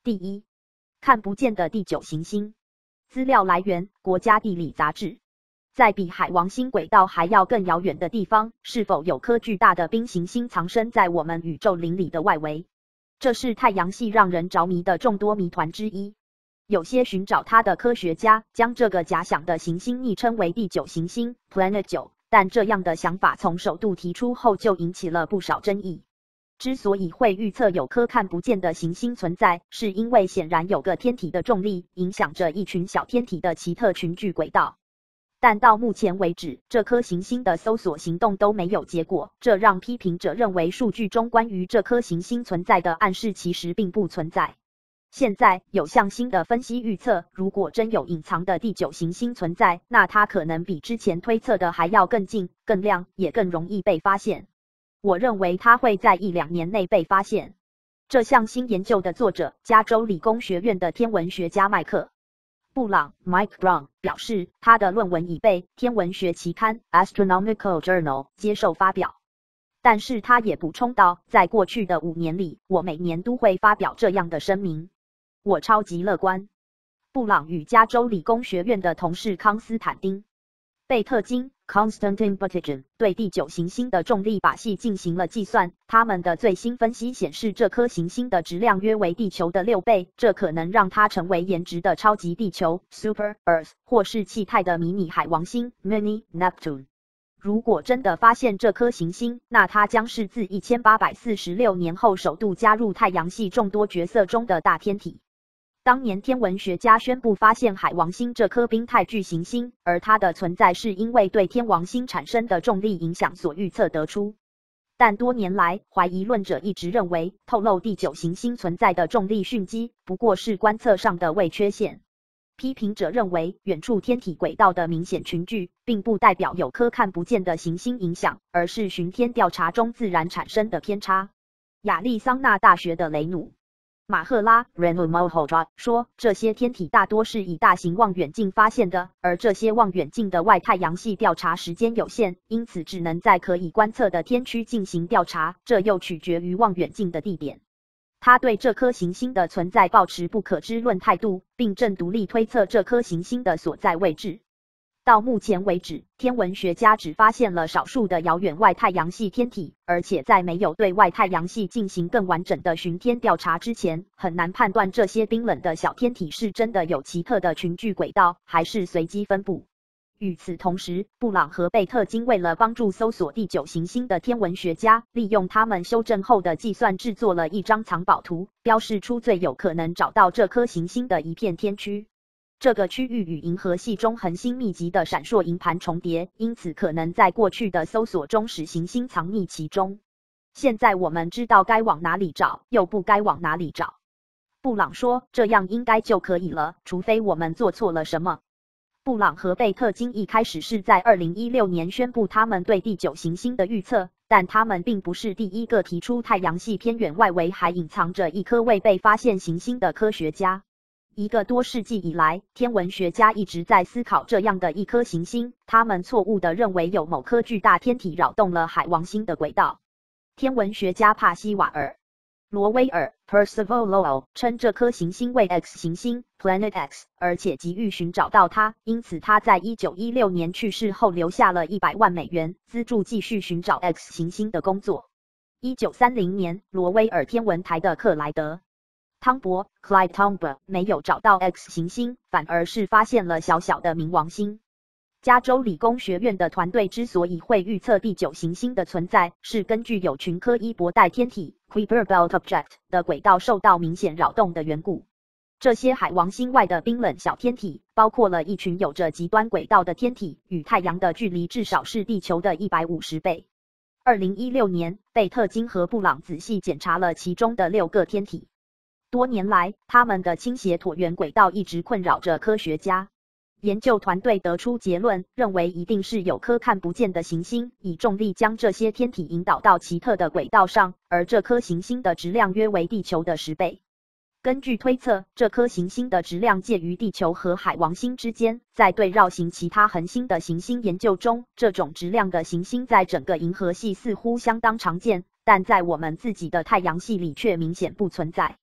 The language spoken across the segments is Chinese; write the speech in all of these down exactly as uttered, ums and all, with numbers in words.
第一，看不见的第九行星。资料来源：国家地理杂志。在比海王星轨道还要更遥远的地方，是否有颗巨大的冰行星藏身在我们宇宙邻里的外围？这是太阳系让人着迷的众多谜团之一。有些寻找它的科学家将这个假想的行星昵称为第九行星 Planet 九，但这样的想法从首度提出后就引起了不少争议。之所以会预测有颗看不见的行星存在，是因为显然有个天体的重力影响着一群小天体的奇特群聚轨道。但到目前为止，这颗行星的搜索行动都没有结果，这让批评者认为数据中关于这颗行星存在的暗示其实并不存在。现在有项新的分析预测，如果真有隐藏的第九行星存在，那它可能比之前推测的还要更近、更亮，也更容易被发现。我认为它会在一两年内被发现。这项新研究的作者，加州理工学院的天文学家麦克·布朗 （Mike Brown） 表示，他的论文已被天文学期刊 Astronomical Journal 接受发表。但是他也补充道，在过去的五年里，我每年都会发表这样的声明。我超级乐观。布朗与加州理工学院的同事康斯坦丁·贝特金 Konstantin Batygin 对第九行星的重力把戏进行了计算，他们的最新分析显示，这颗行星的质量约为地球的六倍，这可能让它成为颜值的超级地球 Super Earth 或是气态的迷你海王星 Mini Neptune。如果真的发现这颗行星，那它将是自一千八百四十六年后首度加入太阳系众多角色中的大天体。当年天文学家宣布发现海王星这颗冰态巨行星，而它的存在是因为对天王星产生的重力影响所预测得出。但多年来，怀疑论者一直认为，透露第九行星存在的重力讯息不过是观测上的微缺陷。批评者认为，远处天体轨道的明显群聚，并不代表有颗看不见的行星影响，而是巡天调查中自然产生的偏差。亚利桑那大学的雷努马赫拉 Renu Malhotra 说，这些天体大多是以大型望远镜发现的，而这些望远镜的外太阳系调查时间有限，因此只能在可以观测的天区进行调查，这又取决于望远镜的地点。他对这颗行星的存在抱持不可知论态度，并正独立推测这颗行星的所在位置。到目前为止，天文学家只发现了少数的遥远外太阳系天体，而且在没有对外太阳系进行更完整的巡天调查之前，很难判断这些冰冷的小天体是真的有奇特的群聚轨道，还是随机分布。与此同时，布朗和贝特金为了帮助搜索第九行星的天文学家，利用他们修正后的计算制作了一张藏宝图，标示出最有可能找到这颗行星的一片天区。这个区域与银河系中恒星密集的闪烁银盘重叠，因此可能在过去的搜索中使行星藏匿其中。现在我们知道该往哪里找，又不该往哪里找。布朗说，这样应该就可以了，除非我们做错了什么。布朗和贝特金一开始是在二零一六年宣布他们对第九行星的预测，但他们并不是第一个提出太阳系偏远外围还隐藏着一颗未被发现行星的科学家。一个多世纪以来，天文学家一直在思考这样的一颗行星，他们错误地认为有某颗巨大天体扰动了海王星的轨道。天文学家帕西瓦尔·罗威尔 Percival Lowell 称这颗行星为 X 行星 Planet X， 而且急于寻找到它，因此他在一九一六年去世后留下了一百万美元，资助继续寻找 X 行星的工作。一九三零年，罗威尔天文台的克莱德汤博 Clyde Tombaugh 没有找到 X 行星，反而是发现了小小的冥王星。加州理工学院的团队之所以会预测第九行星的存在，是根据有群科伊伯带天体 Kuiper Belt Object 的轨道受到明显扰动的缘故。这些海王星外的冰冷小天体，包括了一群有着极端轨道的天体，与太阳的距离至少是地球的一百五十倍。二零一六年，贝特金和布朗仔细检查了其中的六个天体。多年来，他们的倾斜椭圆轨道一直困扰着科学家。研究团队得出结论，认为一定是有颗看不见的行星，以重力将这些天体引导到奇特的轨道上，而这颗行星的质量约为地球的十倍。根据推测，这颗行星的质量介于地球和海王星之间。在对绕行其他恒星的行星研究中，这种质量的行星在整个银河系似乎相当常见，但在我们自己的太阳系里却明显不存在。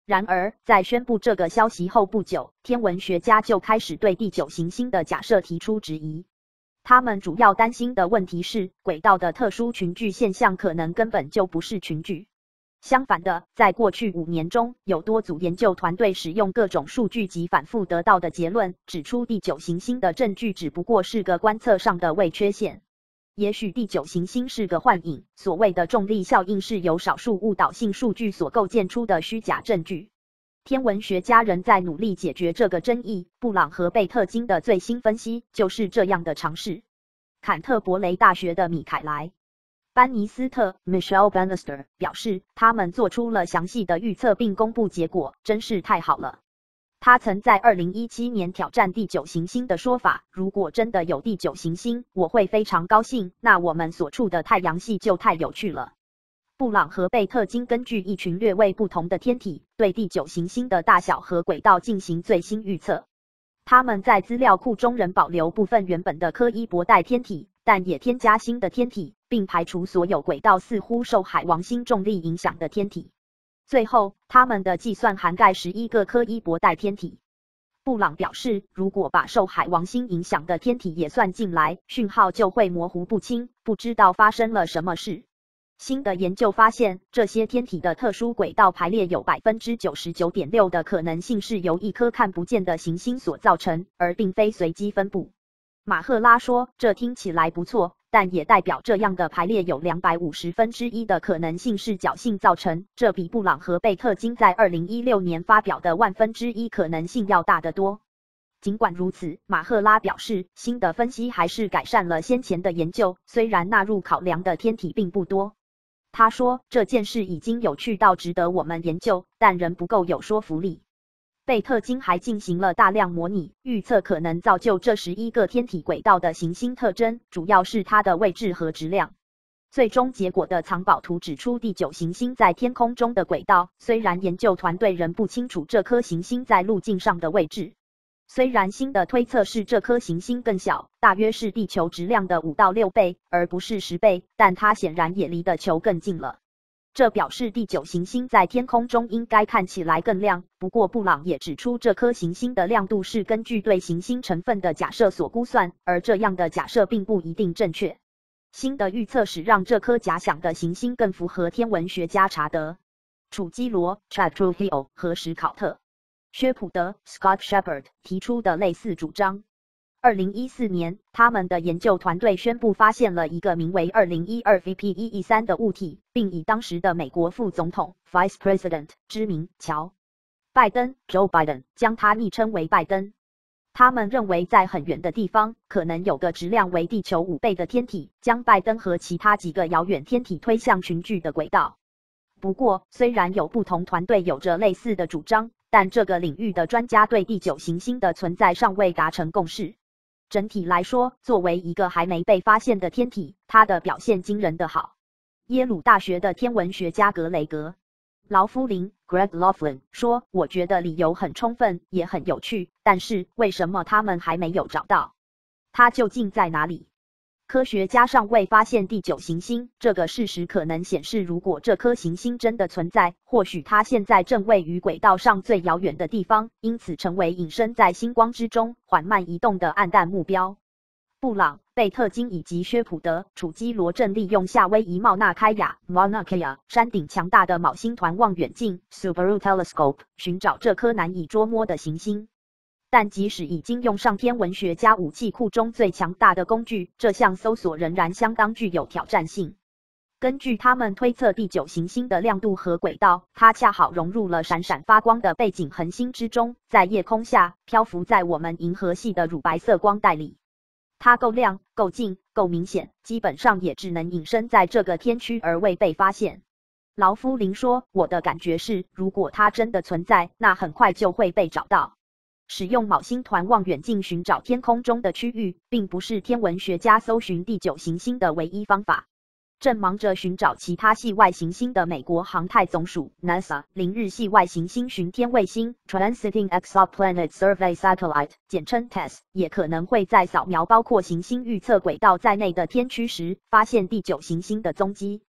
然而，在宣布这个消息后不久，天文学家就开始对第九行星的假设提出质疑。他们主要担心的问题是，轨道的特殊群聚现象可能根本就不是群聚。相反的，在过去五年中，有多组研究团队使用各种数据及反复得到的结论，指出第九行星的证据只不过是个观测上的微缺陷。也许第九行星是个幻影，所谓的重力效应是由少数误导性数据所构建出的虚假证据。天文学家仍在努力解决这个争议。布朗和贝特金的最新分析就是这样的尝试。坎特伯雷大学的米凯莱·班尼斯特 （Michelle Bannister） 表示，他们做出了详细的预测并公布结果，真是太好了。他曾在二零一七年挑战第九行星的说法，如果真的有第九行星，我会非常高兴，那我们所处的太阳系就太有趣了。布朗和贝特金根据一群略微不同的天体，对第九行星的大小和轨道进行最新预测。他们在资料库中仍保留部分原本的柯伊伯带天体，但也添加新的天体，并排除所有轨道似乎受海王星重力影响的天体。最后，他们的计算涵盖十一个柯伊伯带天体。布朗表示，如果把受海王星影响的天体也算进来，讯号就会模糊不清，不知道发生了什么事。新的研究发现，这些天体的特殊轨道排列有 百分之九十九点六 的可能性是由一颗看不见的行星所造成，而并非随机分布。马赫拉说，这听起来不错，但也代表这样的排列有两百五十分之一的可能性是侥幸造成，这比布朗和贝特金在二零一六年发表的万分之一可能性要大得多。尽管如此，马赫拉表示，新的分析还是改善了先前的研究，虽然纳入考量的天体并不多。他说，这件事已经有趣到值得我们研究，但仍不够有说服力。贝特金还进行了大量模拟，预测可能造就这十一个天体轨道的行星特征，主要是它的位置和质量。最终结果的藏宝图指出第九行星在天空中的轨道，虽然研究团队仍不清楚这颗行星在路径上的位置。虽然新的推测是这颗行星更小，大约是地球质量的五到六倍，而不是十倍，但它显然也离地球更近了。这表示第九行星在天空中应该看起来更亮，不过布朗也指出这颗行星的亮度是根据对行星成分的假设所估算，而这样的假设并不一定正确。新的预测使让这颗假想的行星更符合天文学家查德·楚基罗 Chad Trujillo 和史考特·薛普德 Scott Shepard 提出的类似主张。二零一四年，他们的研究团队宣布发现了一个名为二零一二 V P 一 E 三的物体，并以当时的美国副总统 Vice President 之名乔·拜登 Joe Biden 将它昵称为拜登。他们认为在很远的地方，可能有个质量为地球五倍的天体，将拜登和其他几个遥远天体推向群聚的轨道。不过，虽然有不同团队有着类似的主张，但这个领域的专家对第九行星的存在尚未达成共识。整体来说，作为一个还没被发现的天体，它的表现惊人的好。耶鲁大学的天文学家格雷格·劳夫林 （Greg Laughlin） 说：“我觉得理由很充分，也很有趣，但是为什么他们还没有找到？它究竟在哪里？”科学家尚未发现第九行星，这个事实可能显示，如果这颗行星真的存在，或许它现在正位于轨道上最遥远的地方，因此成为隐身在星光之中、缓慢移动的暗淡目标。布朗、贝特金以及薛普德、楚基罗正利用夏威夷茂纳开亚 （Mauna Kea） 山顶强大的昴星团望远镜 （Subaru Telescope） 寻找这颗难以捉摸的行星。但即使已经用上天文学家武器库中最强大的工具，这项搜索仍然相当具有挑战性。根据他们推测第九行星的亮度和轨道，它恰好融入了闪闪发光的背景恒星之中，在夜空下漂浮在我们银河系的乳白色光带里。它够亮、够近、够明显，基本上也只能隐身在这个天区而未被发现。劳夫林说：“我的感觉是，如果它真的存在，那很快就会被找到。”使用昴星团望远镜寻找天空中的区域，并不是天文学家搜寻第九行星的唯一方法。正忙着寻找其他系外行星的美国航太总署 NASA 零日系外行星巡天卫星 Transiting Exoplanet Survey Satellite 简称 T E S S 也可能会在扫描包括行星预测轨道在内的天区时，发现第九行星的踪迹。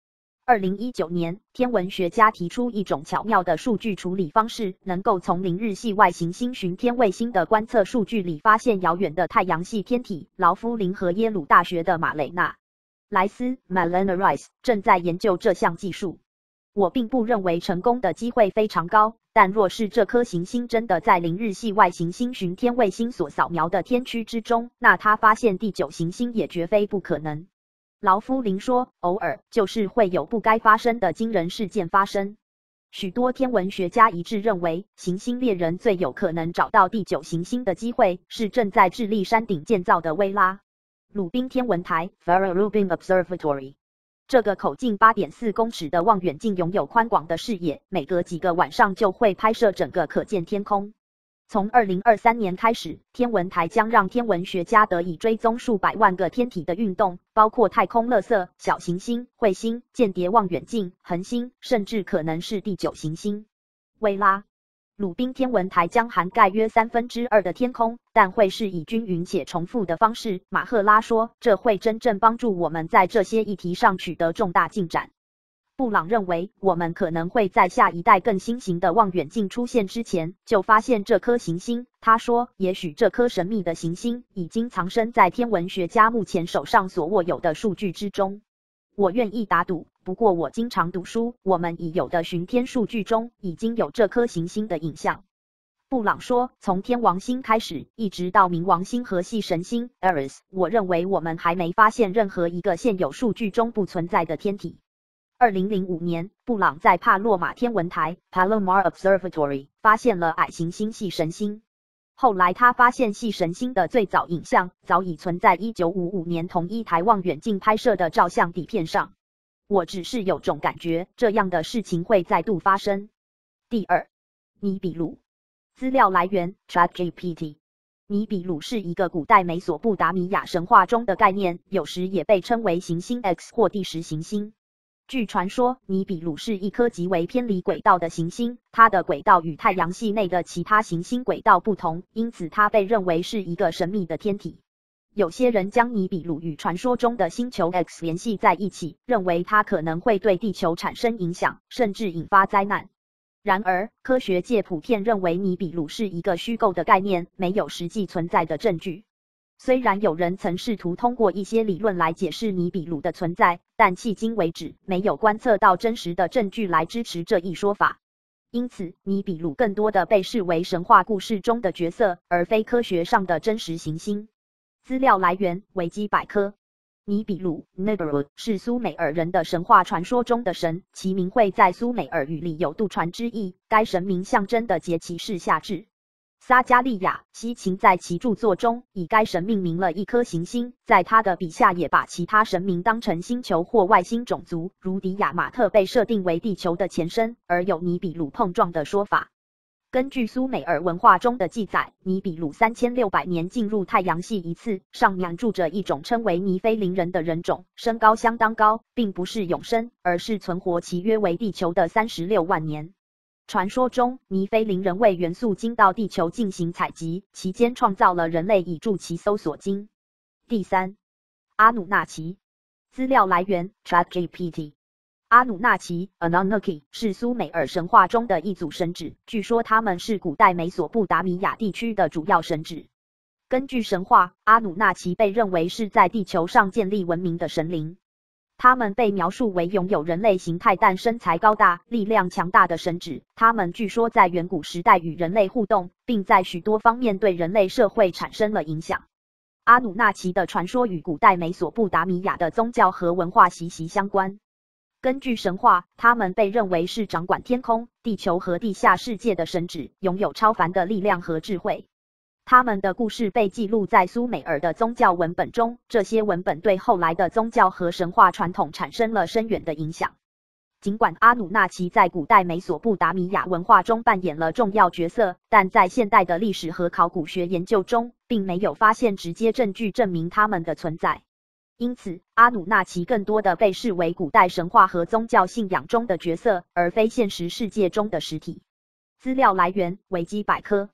二零一九年，天文学家提出一种巧妙的数据处理方式，能够从邻日系外行星巡天卫星的观测数据里发现遥远的太阳系天体。劳夫林和耶鲁大学的马雷纳·莱斯 （Malena Rice） 正在研究这项技术。我并不认为成功的机会非常高，但若是这颗行星真的在邻日系外行星巡天卫星所扫描的天区之中，那它发现第九行星也绝非不可能。劳夫林说，偶尔就是会有不该发生的惊人事件发生。许多天文学家一致认为，行星猎人最有可能找到第九行星的机会是正在智利山顶建造的威拉·鲁宾天文台 （Vera Rubin Observatory）。这个口径 八点四公尺的望远镜拥有宽广的视野，每隔几个晚上就会拍摄整个可见天空。从二零二三年开始，天文台将让天文学家得以追踪数百万个天体的运动，包括太空垃圾、小行星、彗星、间谍望远镜、恒星，甚至可能是第九行星。威拉·鲁宾天文台将涵盖约三分之二的天空，但会是以均匀且重复的方式。马赫拉说，这会真正帮助我们在这些议题上取得重大进展。布朗认为，我们可能会在下一代更新型的望远镜出现之前就发现这颗行星。他说，也许这颗神秘的行星已经藏身在天文学家目前手上所握有的数据之中。我愿意打赌，不过我经常读书，我们已有的巡天数据中已经有这颗行星的影像。布朗说，从天王星开始，一直到冥王星和系神星 Eris， 我认为我们还没发现任何一个现有数据中不存在的天体。二零零五年，布朗在帕洛马天文台 Palomar Observatory 发现了矮行星系神星。后来他发现系神星的最早影像早已存在一九五五年同一台望远镜拍摄的照相底片上。我只是有种感觉，这样的事情会再度发生。第二，尼比鲁。资料来源 ChatGPT。尼比鲁是一个古代美索不达米亚神话中的概念，有时也被称为行星 X 或第十行星。据传说，尼比鲁是一颗极为偏离轨道的行星，它的轨道与太阳系内的其他行星轨道不同，因此它被认为是一个神秘的天体。有些人将尼比鲁与传说中的星球 X 联系在一起，认为它可能会对地球产生影响，甚至引发灾难。然而，科学界普遍认为尼比鲁是一个虚构的概念，没有实际存在的证据。虽然有人曾试图通过一些理论来解释尼比鲁的存在，但迄今为止没有观测到真实的证据来支持这一说法。因此，尼比鲁更多的被视为神话故事中的角色，而非科学上的真实行星。资料来源：维基百科。尼比鲁 Nibiru 是苏美尔人的神话传说中的神，其名讳在苏美尔语里有渡船之意。该神明象征的节气是夏至。撒加利亚·西芹在其著作中以该神命名了一颗行星，在他的笔下也把其他神明当成星球或外星种族，如迪亚马特被设定为地球的前身，而有尼比鲁碰撞的说法。根据苏美尔文化中的记载，尼比鲁三千六百年进入太阳系一次，上面住着一种称为尼菲林人的人种，身高相当高，并不是永生，而是存活期约为地球的三十六万年。传说中，尼菲林人为元素金到地球进行采集，期间创造了人类以助其搜索金。第三，阿努纳奇。资料来源 ChatGPT。阿努纳奇 Anunnaki 是苏美尔神话中的一组神祇，据说他们是古代美索不达米亚地区的主要神祇。根据神话，阿努纳奇被认为是在地球上建立文明的神灵。他们被描述为拥有人类形态但身材高大、力量强大的神祇。他们据说在远古时代与人类互动，并在许多方面对人类社会产生了影响。阿努纳奇的传说与古代美索不达米亚的宗教和文化息息相关。根据神话，他们被认为是掌管天空、地球和地下世界的神祇，拥有超凡的力量和智慧。他们的故事被记录在苏美尔的宗教文本中，这些文本对后来的宗教和神话传统产生了深远的影响。尽管阿努纳奇在古代美索不达米亚文化中扮演了重要角色，但在现代的历史和考古学研究中，并没有发现直接证据证明他们的存在。因此，阿努纳奇更多的被视为古代神话和宗教信仰中的角色，而非现实世界中的实体。资料来源：维基百科。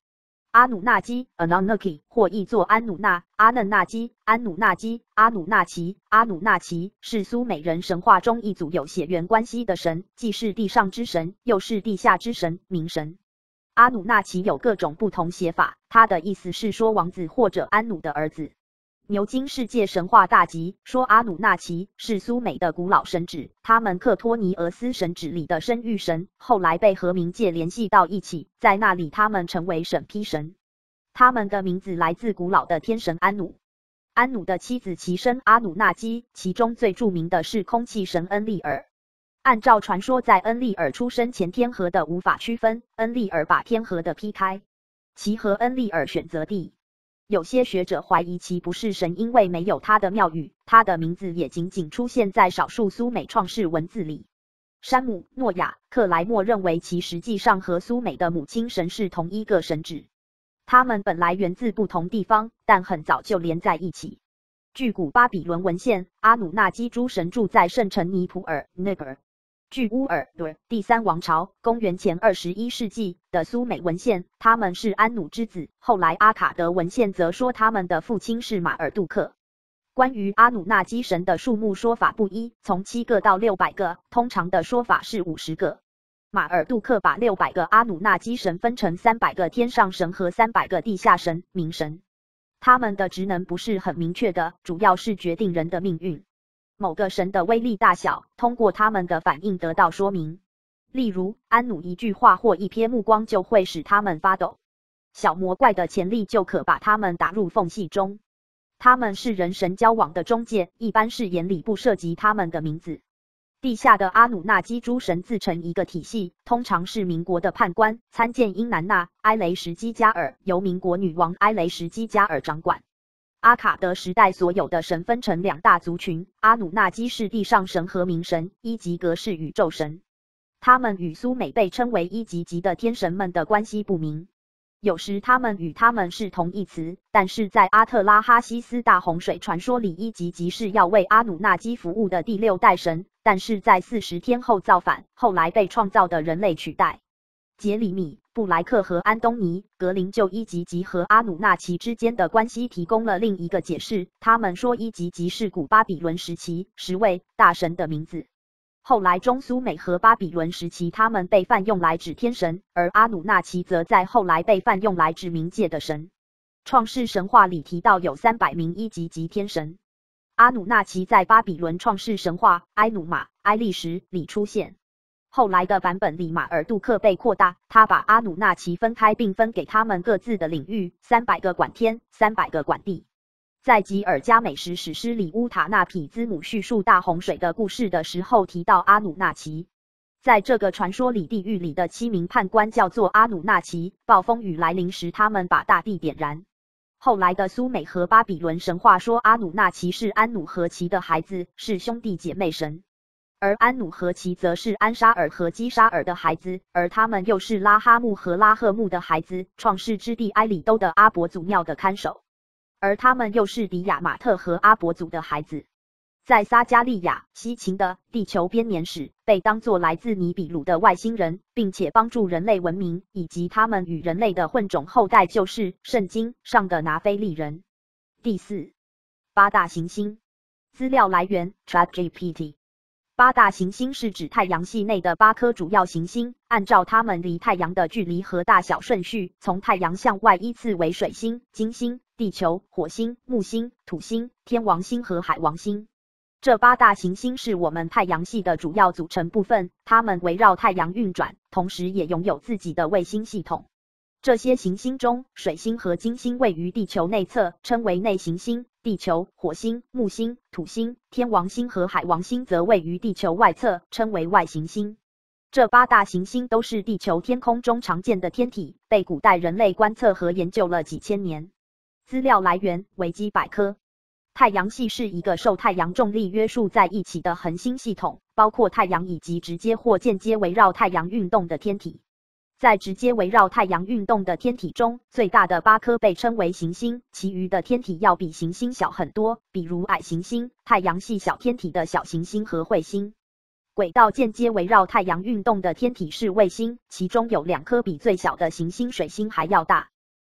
阿努纳基 Anunnaki 或译作安努纳、阿嫩纳基、安努纳基、阿努纳奇、阿努纳奇是苏美人神话中一组有血缘关系的神，既是地上之神，又是地下之神、冥神。阿努纳奇有各种不同写法，它的意思是说王子或者安努的儿子。牛津世界神话大集说阿努纳奇是苏美的古老神祇，他们克托尼俄斯神祇里的生育神，后来被和冥界联系到一起，在那里他们成为审批神。他们的名字来自古老的天神安努。安努的妻子其生阿努纳基，其中最著名的是空气神恩利尔。按照传说，在恩利尔出生前，天河的无法区分，恩利尔把天河的劈开，其和恩利尔选择地。有些学者怀疑其不是神，因为没有他的庙宇，他的名字也仅仅出现在少数苏美创世文字里。山姆、诺亚、克莱默认为其实际上和苏美的母亲神是同一个神祇，他们本来源自不同地方，但很早就连在一起。据古巴比伦文献，阿努纳基诸神住在圣城尼普尔 （Nippur）。据乌尔德第三王朝（公元前二十一世纪）的苏美文献，他们是安努之子。后来阿卡德文献则说他们的父亲是马尔杜克。关于阿努纳基神的数目说法不一，从七个到六百个，通常的说法是五十个。马尔杜克把六百个阿努纳基神分成三百个天上神和三百个地下神、冥神。他们的职能不是很明确的，主要是决定人的命运。某个神的威力大小，通过他们的反应得到说明。例如，安努一句话或一瞥目光就会使他们发抖。小魔怪的潜力就可把他们打入缝隙中。他们是人神交往的中介，一般誓言里不涉及他们的名字。地下的阿努纳基诸神自成一个体系，通常是民国的判官，参见英南纳、埃雷什基加尔，由民国女王埃雷什基加尔掌管。阿卡德时代所有的神分成两大族群，阿努纳基是地上神和冥神，伊吉格是宇宙神。他们与苏美被称为伊吉吉的天神们的关系不明，有时他们与他们是同义词，但是在阿特拉哈西斯大洪水传说里，伊吉吉是要为阿努纳基服务的第六代神，但是在四十天后造反，后来被创造的人类取代。杰里米、布莱克和安东尼·格林就伊吉吉和阿努纳奇之间的关系提供了另一个解释。他们说伊吉吉是古巴比伦时期十位大神的名字。后来中苏美和巴比伦时期，他们被泛用来指天神，而阿努纳奇则在后来被泛用来指冥界的神。创世神话里提到有三百名伊吉吉天神。阿努纳奇在巴比伦创世神话埃努玛、埃利什里出现。后来的版本里，马尔杜克被扩大，他把阿努纳奇分开，并分给他们各自的领域，三百个管天，三百个管地。在吉尔加美什史诗里，乌塔纳匹兹姆叙述大洪水的故事的时候提到阿努纳奇。在这个传说里，地狱里的七名判官叫做阿努纳奇，暴风雨来临时，他们把大地点燃。后来的苏美和巴比伦神话说阿努纳奇是安努和奇的孩子，是兄弟姐妹神。而安努和奇则是安沙尔和基沙尔的孩子，而他们又是拉哈木和拉赫木的孩子，创世之地埃里都的阿伯祖庙的看守，而他们又是迪亚马特和阿伯祖的孩子。在撒加利亚·西秦的地球编年史被当作来自尼比鲁的外星人，并且帮助人类文明以及他们与人类的混种后代，就是圣经上的拿非利人。第四，八大行星。资料来源 ChatGPT。八大行星是指太阳系内的八颗主要行星，按照它们离太阳的距离和大小顺序，从太阳向外依次为水星、金星、地球、火星、木星、土星、天王星和海王星。这八大行星是我们太阳系的主要组成部分，它们围绕太阳运转，同时也拥有自己的卫星系统。这些行星中，水星和金星位于地球内侧，称为内行星；地球、火星、木星、土星、天王星和海王星则位于地球外侧，称为外行星。这八大行星都是地球天空中常见的天体，被古代人类观测和研究了几千年。资料来源维基百科。太阳系是一个受太阳重力约束在一起的恒星系统，包括太阳以及直接或间接围绕太阳运动的天体。在直接围绕太阳运动的天体中，最大的八颗被称为行星，其余的天体要比行星小很多，比如矮行星、太阳系小天体的小行星和彗星。轨道间接围绕太阳运动的天体是卫星，其中有两颗比最小的行星水星还要大。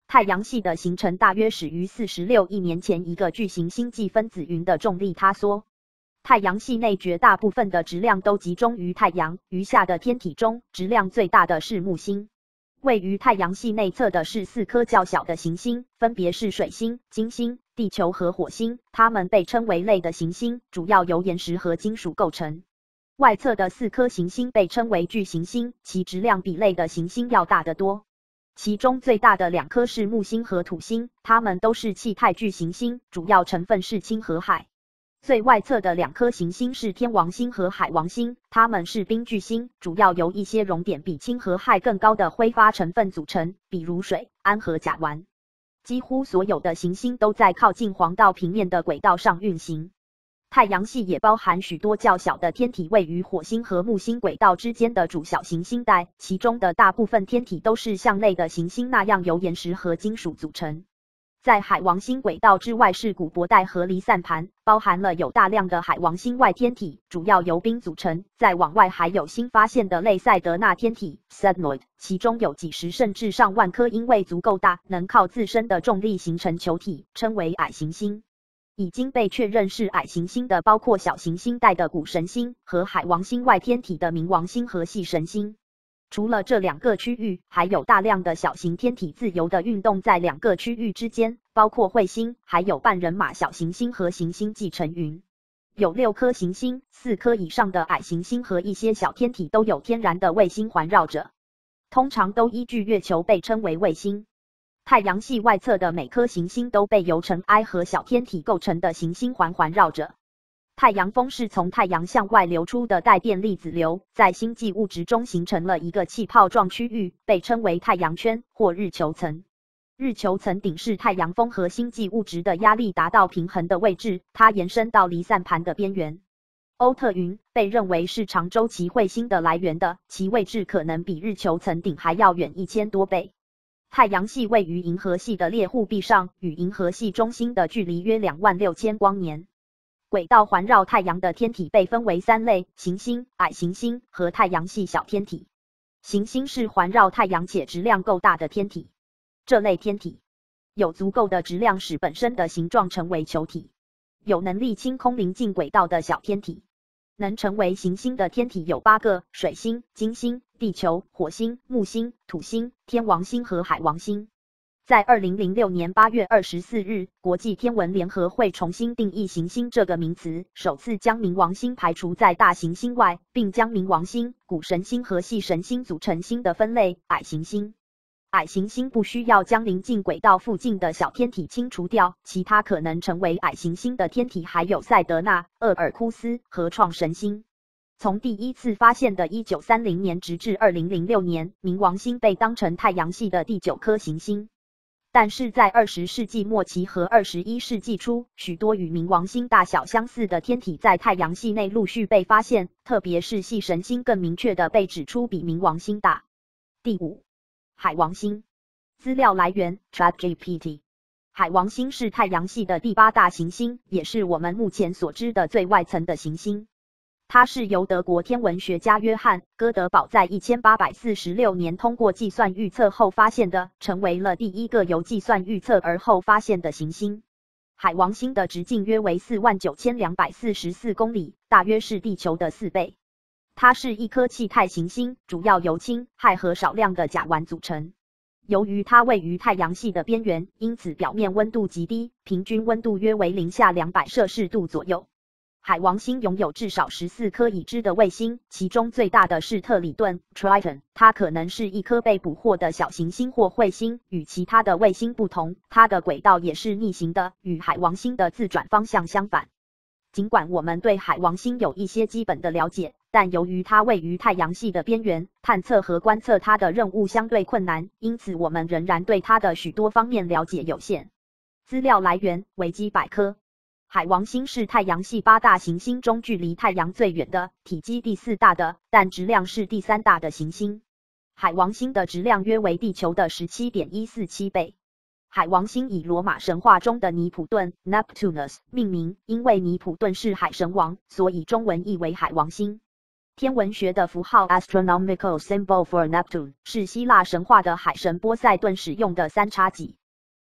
太阳系的形成大约始于四十六亿年前一个巨型星际分子云的重力塌缩。太阳系内绝大部分的质量都集中于太阳，余下的天体中，质量最大的是木星。位于太阳系内侧的是四颗较小的行星，分别是水星、金星、地球和火星，它们被称为类的行星，主要由岩石和金属构成。外侧的四颗行星被称为巨行星，其质量比类的行星要大得多。其中最大的两颗是木星和土星，它们都是气态巨行星，主要成分是氢和氦。最外侧的两颗行星是天王星和海王星，它们是冰巨星，主要由一些熔点比氢和氦更高的挥发成分组成，比如水、氨和甲烷。几乎所有的行星都在靠近黄道平面的轨道上运行。太阳系也包含许多较小的天体位于火星和木星轨道之间的主小行星带，其中的大部分天体都是像类的行星那样由岩石和金属组成。在海王星轨道之外是古柏带和离散盘，包含了有大量的海王星外天体，主要由冰组成。再往外还有新发现的类赛德纳天体 Sednoid， 其中有几十甚至上万颗因为足够大，能靠自身的重力形成球体，称为矮行星。已经被确认是矮行星的包括小行星带的谷神星和海王星外天体的冥王星和系神星。除了这两个区域，还有大量的小型天体自由的运动在两个区域之间，包括彗星，还有半人马小行星和行星继承云。有六颗行星，四颗以上的矮行星和一些小天体都有天然的卫星环绕着，通常都依据月球被称为卫星。太阳系外侧的每颗行星都被由尘埃和小天体构成的行星环环绕着。太阳风是从太阳向外流出的带电粒子流，在星际物质中形成了一个气泡状区域，被称为太阳圈或日球层。日球层顶是太阳风和星际物质的压力达到平衡的位置，它延伸到离散盘的边缘。欧特云被认为是长周期彗星的来源的，其位置可能比日球层顶还要远一千多倍。太阳系位于银河系的猎户臂上，与银河系中心的距离约两万六千光年。轨道环绕太阳的天体被分为三类：行星、矮行星和太阳系小天体。行星是环绕太阳且质量够大的天体。这类天体有足够的质量使本身的形状成为球体。有能力清空临近轨道的小天体。能成为行星的天体有八个：水星、金星、地球、火星、木星、土星、天王星和海王星。在二零零六年八月二十四日，国际天文联合会重新定义行星这个名词，首次将冥王星排除在大行星外，并将冥王星、谷神星和系神星组成新的分类——矮行星。矮行星不需要将临近轨道附近的小天体清除掉，其他可能成为矮行星的天体还有赛德纳、厄尔库斯和创神星。从第一次发现的一九三零年直至二零零六年，冥王星被当成太阳系的第九颗行星。但是在二十世纪末期和二十一世纪初，许多与冥王星大小相似的天体在太阳系内陆续被发现，特别是系神星更明确地被指出比冥王星大。第五，海王星。资料来源 ChatGPT。海王星是太阳系的第八大行星，也是我们目前所知的最外层的行星。它是由德国天文学家约翰·哥德堡在一千八百四十六年通过计算预测后发现的，成为了第一个由计算预测而后发现的行星。海王星的直径约为 四万九千两百四十四公里，大约是地球的四倍。它是一颗气态行星，主要由氢、氦和少量的甲烷组成。由于它位于太阳系的边缘，因此表面温度极低，平均温度约为零下两百摄氏度左右。海王星拥有至少十四颗已知的卫星，其中最大的是特里顿 Triton， 它可能是一颗被捕获的小行星或彗星。与其他的卫星不同，它的轨道也是逆行的，与海王星的自转方向相反。尽管我们对海王星有一些基本的了解，但由于它位于太阳系的边缘，探测和观测它的任务相对困难，因此我们仍然对它的许多方面了解有限。资料来源：维基百科。海王星是太阳系八大行星中距离太阳最远的，体积第四大的，但质量是第三大的行星。海王星的质量约为地球的 十七点一四七倍。海王星以罗马神话中的尼普顿 Neptunus 命名，因为尼普顿是海神王，所以中文译为海王星。天文学的符号 astronomical symbol for Neptune 是希腊神话的海神波塞顿使用的三叉戟。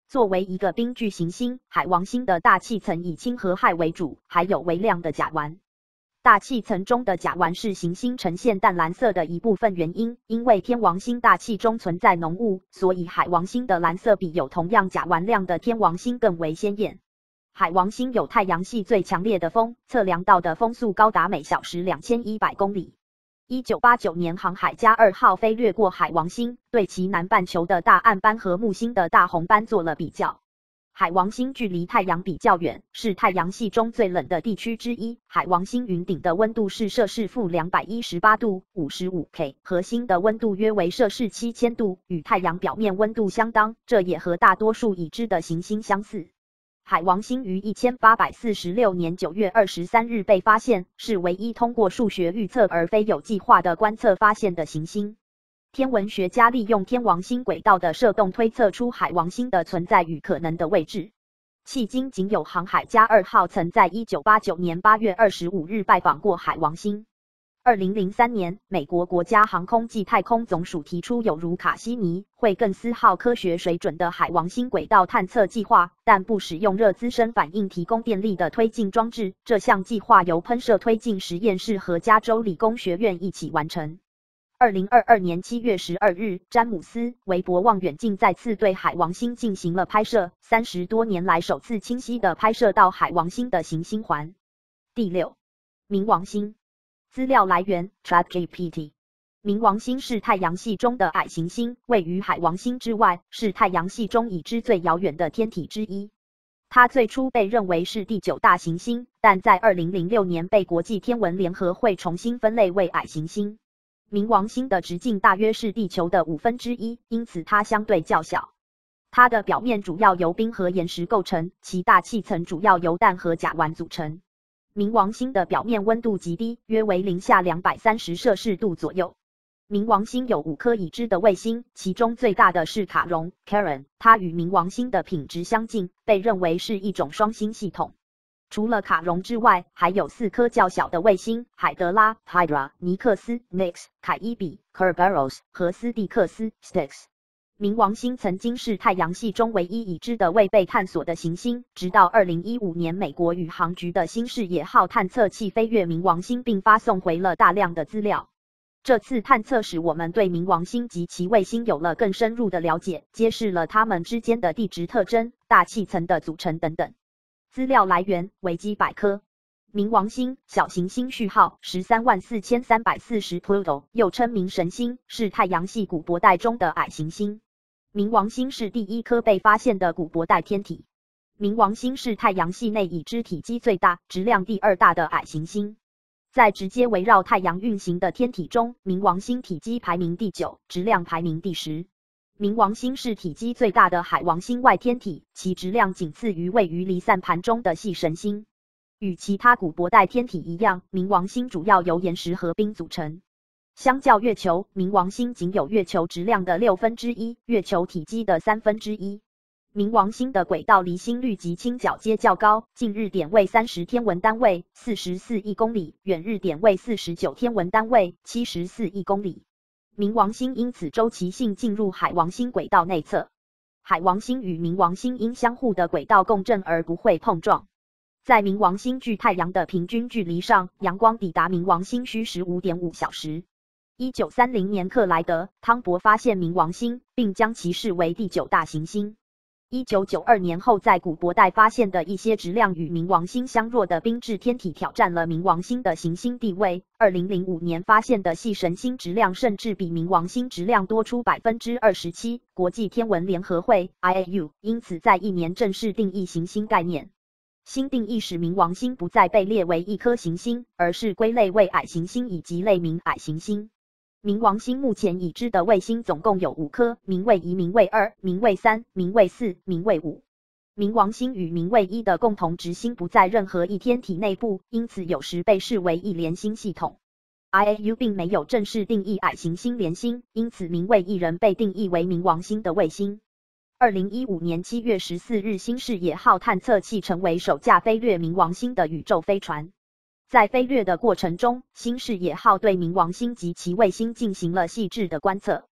作为一个冰巨行星，海王星的大气层以氢和氦为主，还有微量的甲烷。大气层中的甲烷是行星呈现淡蓝色的一部分原因，因为天王星大气中存在浓雾，所以海王星的蓝色比有同样甲烷量的天王星更为鲜艳。海王星有太阳系最强烈的风，测量到的风速高达每小时两千一百公里。一九八九年，航海家二号飞掠过海王星，对其南半球的大暗斑和木星的大红斑做了比较。海王星距离太阳比较远，是太阳系中最冷的地区之一。海王星云顶的温度是摄氏负两百一十八度 五十五 K， 核心的温度约为摄氏七千度，与太阳表面温度相当，这也和大多数已知的行星相似。海王星于一千八百四十六年九月二十三日被发现，是唯一通过数学预测而非有计划的观测发现的行星。天文学家利用天王星轨道的射动推测出海王星的存在与可能的位置。迄今仅有航海家二号曾在一九八九年八月二十五日拜访过海王星。二零零三年，美国国家航空暨太空总署提出有如卡西尼、惠更斯号科学水准的海王星轨道探测计划，但不使用热滋生反应提供电力的推进装置。这项计划由喷射推进实验室和加州理工学院一起完成。二零二二年七月十二日，詹姆斯·韦伯望远镜再次对海王星进行了拍摄，三十多年来首次清晰地拍摄到海王星的行星环。第六，冥王星。资料来源 ChatGPT。 冥王星是太阳系中的矮行星，位于海王星之外，是太阳系中已知最遥远的天体之一。它最初被认为是第九大行星，但在二零零六年被国际天文联合会重新分类为矮行星。冥王星的直径大约是地球的五分之一，因此它相对较小。它的表面主要由冰和岩石构成，其大气层主要由氮和甲烷组成。冥王星的表面温度极低，约为零下两百三十摄氏度左右。冥王星有五颗已知的卫星，其中最大的是卡戎 Charon， 它与冥王星的品质相近，被认为是一种双星系统。除了卡戎之外，还有四颗较小的卫星：海德拉 Hydra、尼克斯 Nix、凯伊比 Kerberos 和斯蒂克斯 Styx。冥王星曾经是太阳系中唯一已知的未被探索的行星，直到二零一五年美国宇航局的新视野号探测器飞越冥王星并发送回了大量的资料。这次探测使我们对冥王星及其卫星有了更深入的了解，揭示了它们之间的地质特征、大气层的组成等等。资料来源维基百科。冥王星，小行星序号十三万四千三百四十 Pluto， 又称冥神星，是太阳系古柏带中的矮行星。冥王星是第一颗被发现的古柏带天体。冥王星是太阳系内已知体积最大、质量第二大的矮行星。在直接围绕太阳运行的天体中，冥王星体积排名第九，质量排名第十。冥王星是体积最大的海王星外天体，其质量仅次于位于离散盘中的系神星。与其他古柏带天体一样，冥王星主要由岩石和冰组成。相较月球，冥王星仅有月球质量的六分之一，月球体积的三分之一。冥王星的轨道离心率及倾角皆较高，近日点为三十天文单位，四十四亿公里；远日点为四十九天文单位，七十四亿公里。冥王星因此周期性进入海王星轨道内侧。海王星与冥王星因相互的轨道共振而不会碰撞。在冥王星距太阳的平均距离上，阳光抵达冥王星需时 五点五小时。一九三零年，克莱德·汤博发现冥王星，并将其视为第九大行星。一九九二年后，在古柏带发现的一些质量与冥王星相若的冰质天体挑战了冥王星的行星地位。二零零五年发现的系神星质量甚至比冥王星质量多出 百分之二十七。国际天文联合会 I A U 因此在一年正式定义行星概念。新定义使冥王星不再被列为一颗行星，而是归类为矮行星以及类名矮行星。冥王星目前已知的卫星总共有五颗：冥卫一、冥卫二、冥卫三、冥卫四、冥卫五。冥王星与冥卫一的共同质星不在任何一天体内部，因此有时被视为一连星系统。I A U 并没有正式定义矮行星连星，因此冥卫一仍被定义为冥王星的卫星。二零一五年七月十四日，新视野号探测器成为首架飞掠冥王星的宇宙飞船。在飞掠的过程中，新视野号对冥王星及其卫星进行了细致的观测。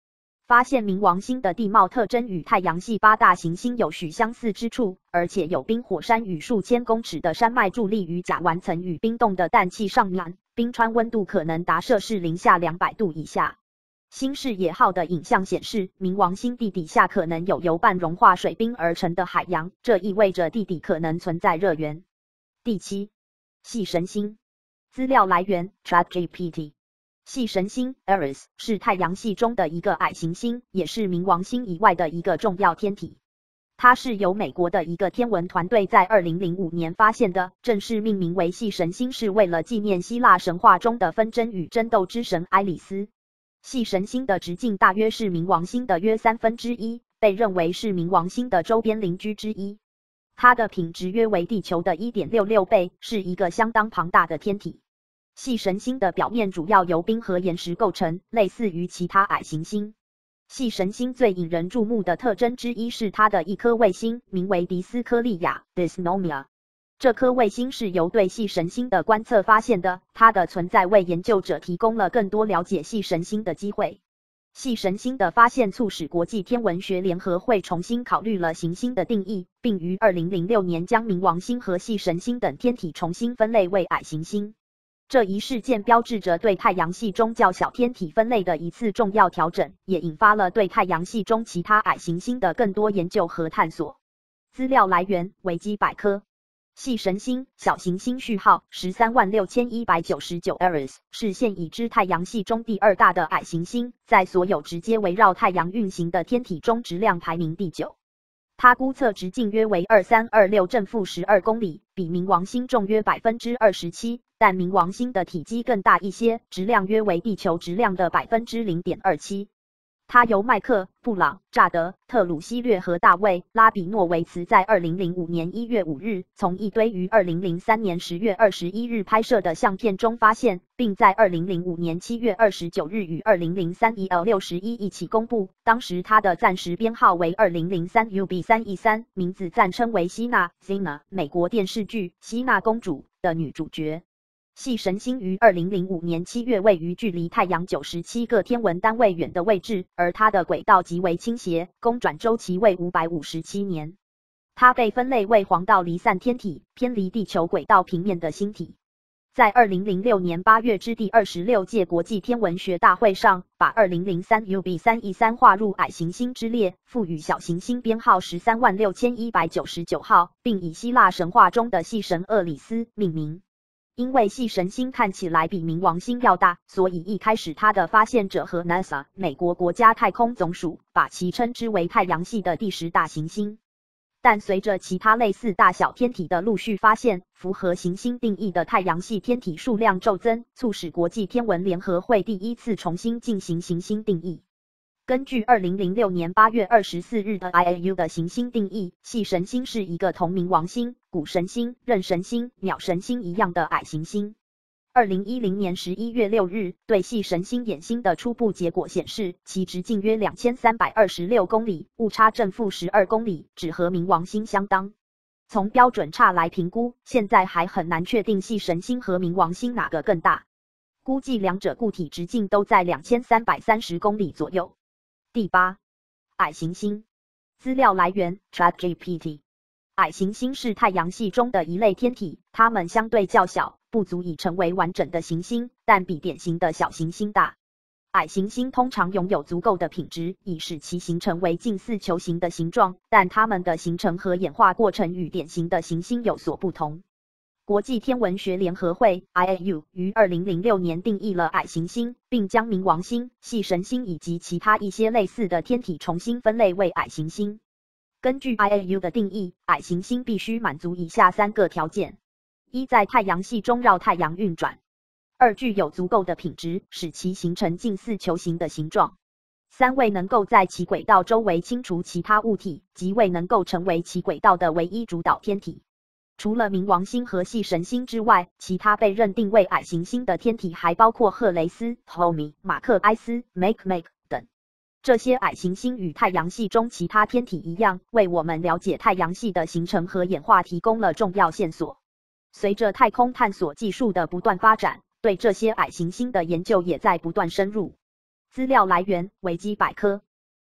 发现冥王星的地貌特征与太阳系八大行星有许相似之处，而且有冰火山与数千公尺的山脉伫立于甲烷层与冰冻的氮气上面，冰川温度可能达摄氏零下两百度以下。新视野号的影像显示，冥王星地底下可能有由半融化水冰而成的海洋，这意味着地底可能存在热源。第七，系神星。资料来源 ChatGPT。系神星 Eris 是太阳系中的一个矮行星，也是冥王星以外的一个重要天体。它是由美国的一个天文团队在二零零五年发现的，正式命名为系神星是为了纪念希腊神话中的纷争与争斗之神埃里斯。系神星的直径大约是冥王星的约三分之一，被认为是冥王星的周边邻居之一。它的品质约为地球的 一点六六倍，是一个相当庞大的天体。系神星的表面主要由冰和岩石构成，类似于其他矮行星。系神星最引人注目的特征之一是它的一颗卫星，名为迪斯科利亚 Dysnomia。这颗卫星是由对系神星的观测发现的，它的存在为研究者提供了更多了解系神星的机会。系神星的发现促使国际天文学联合会重新考虑了行星的定义，并于二零零六年将冥王星和系神星等天体重新分类为矮行星。这一事件标志着对太阳系中较小天体分类的一次重要调整，也引发了对太阳系中其他矮行星的更多研究和探索。资料来源维基百科。系神星小行星序号 十三万六千一百九十九 Eris 是现已知太阳系中第二大的矮行星，在所有直接围绕太阳运行的天体中质量排名第九。它估测直径约为二三二六正负十二公里，比冥王星重约 百分之二十七， 但冥王星的体积更大一些，质量约为地球质量的 百分之零点二七。它由麦克、布朗、乍德、特鲁西略和大卫·拉比诺维茨在二零零五年一月五日从一堆于二零零三年十月二十一日拍摄的相片中发现，并在二零零五年七月二十九日与二零零三 E L 六十一一起公布。当时它的暂时编号为二零零三 U B 三一三，名字暂称为希娜 （Xena）， 美国电视剧《希娜公主》的女主角。系神星于二零零五年七月位于距离太阳九十七个天文单位远的位置，而它的轨道极为倾斜，公转周期为五百五十七年。它被分类为黄道离散天体，偏离地球轨道平面的星体。在二零零六年八月之第二十六届国际天文学大会上，把二零零三 U B 三一三划入矮行星之列，赋予小行星编号 十三万六千一百九十九号，并以希腊神话中的系神厄里斯命名。因为系神星看起来比冥王星要大，所以一开始它的发现者和 NASA 美国国家太空总署把其称之为太阳系的第十大行星。但随着其他类似大小天体的陆续发现，符合行星定义的太阳系天体数量骤增，促使国际天文联合会第一次重新进行行星定义。根据二零零六年八月二十四日的 I A U 的行星定义，系神星是一个同冥王星、谷神星、壬神星、鸟神星一样的矮行星。二零一零年十一月六日，对系神星衍星的初步结果显示，其直径约两千三百二十六公里，误差正负十二公里，只和冥王星相当。从标准差来评估，现在还很难确定系神星和冥王星哪个更大，估计两者固体直径都在两千三百三十公里左右。第八，矮行星。资料来源 ChatGPT。 矮行星是太阳系中的一类天体，它们相对较小，不足以成为完整的行星，但比典型的小行星大。矮行星通常拥有足够的品质，以使其形成为近似球形的形状，但它们的形成和演化过程与典型的行星有所不同。国际天文学联合会 I A U 于二零零六年定义了矮行星，并将冥王星、系神星以及其他一些类似的天体重新分类为矮行星。根据 I A U 的定义，矮行星必须满足以下三个条件：一、在太阳系中绕太阳运转；二、具有足够的品质，使其形成近似球形的形状；三、未能够在其轨道周围清除其他物体，即未能够成为其轨道的唯一主导天体。除了冥王星和系神星之外，其他被认定为矮行星的天体还包括赫雷斯 （Ptolemy）、马克埃斯 （Makemake） 等。这些矮行星与太阳系中其他天体一样，为我们了解太阳系的形成和演化提供了重要线索。随着太空探索技术的不断发展，对这些矮行星的研究也在不断深入。资料来源维基百科。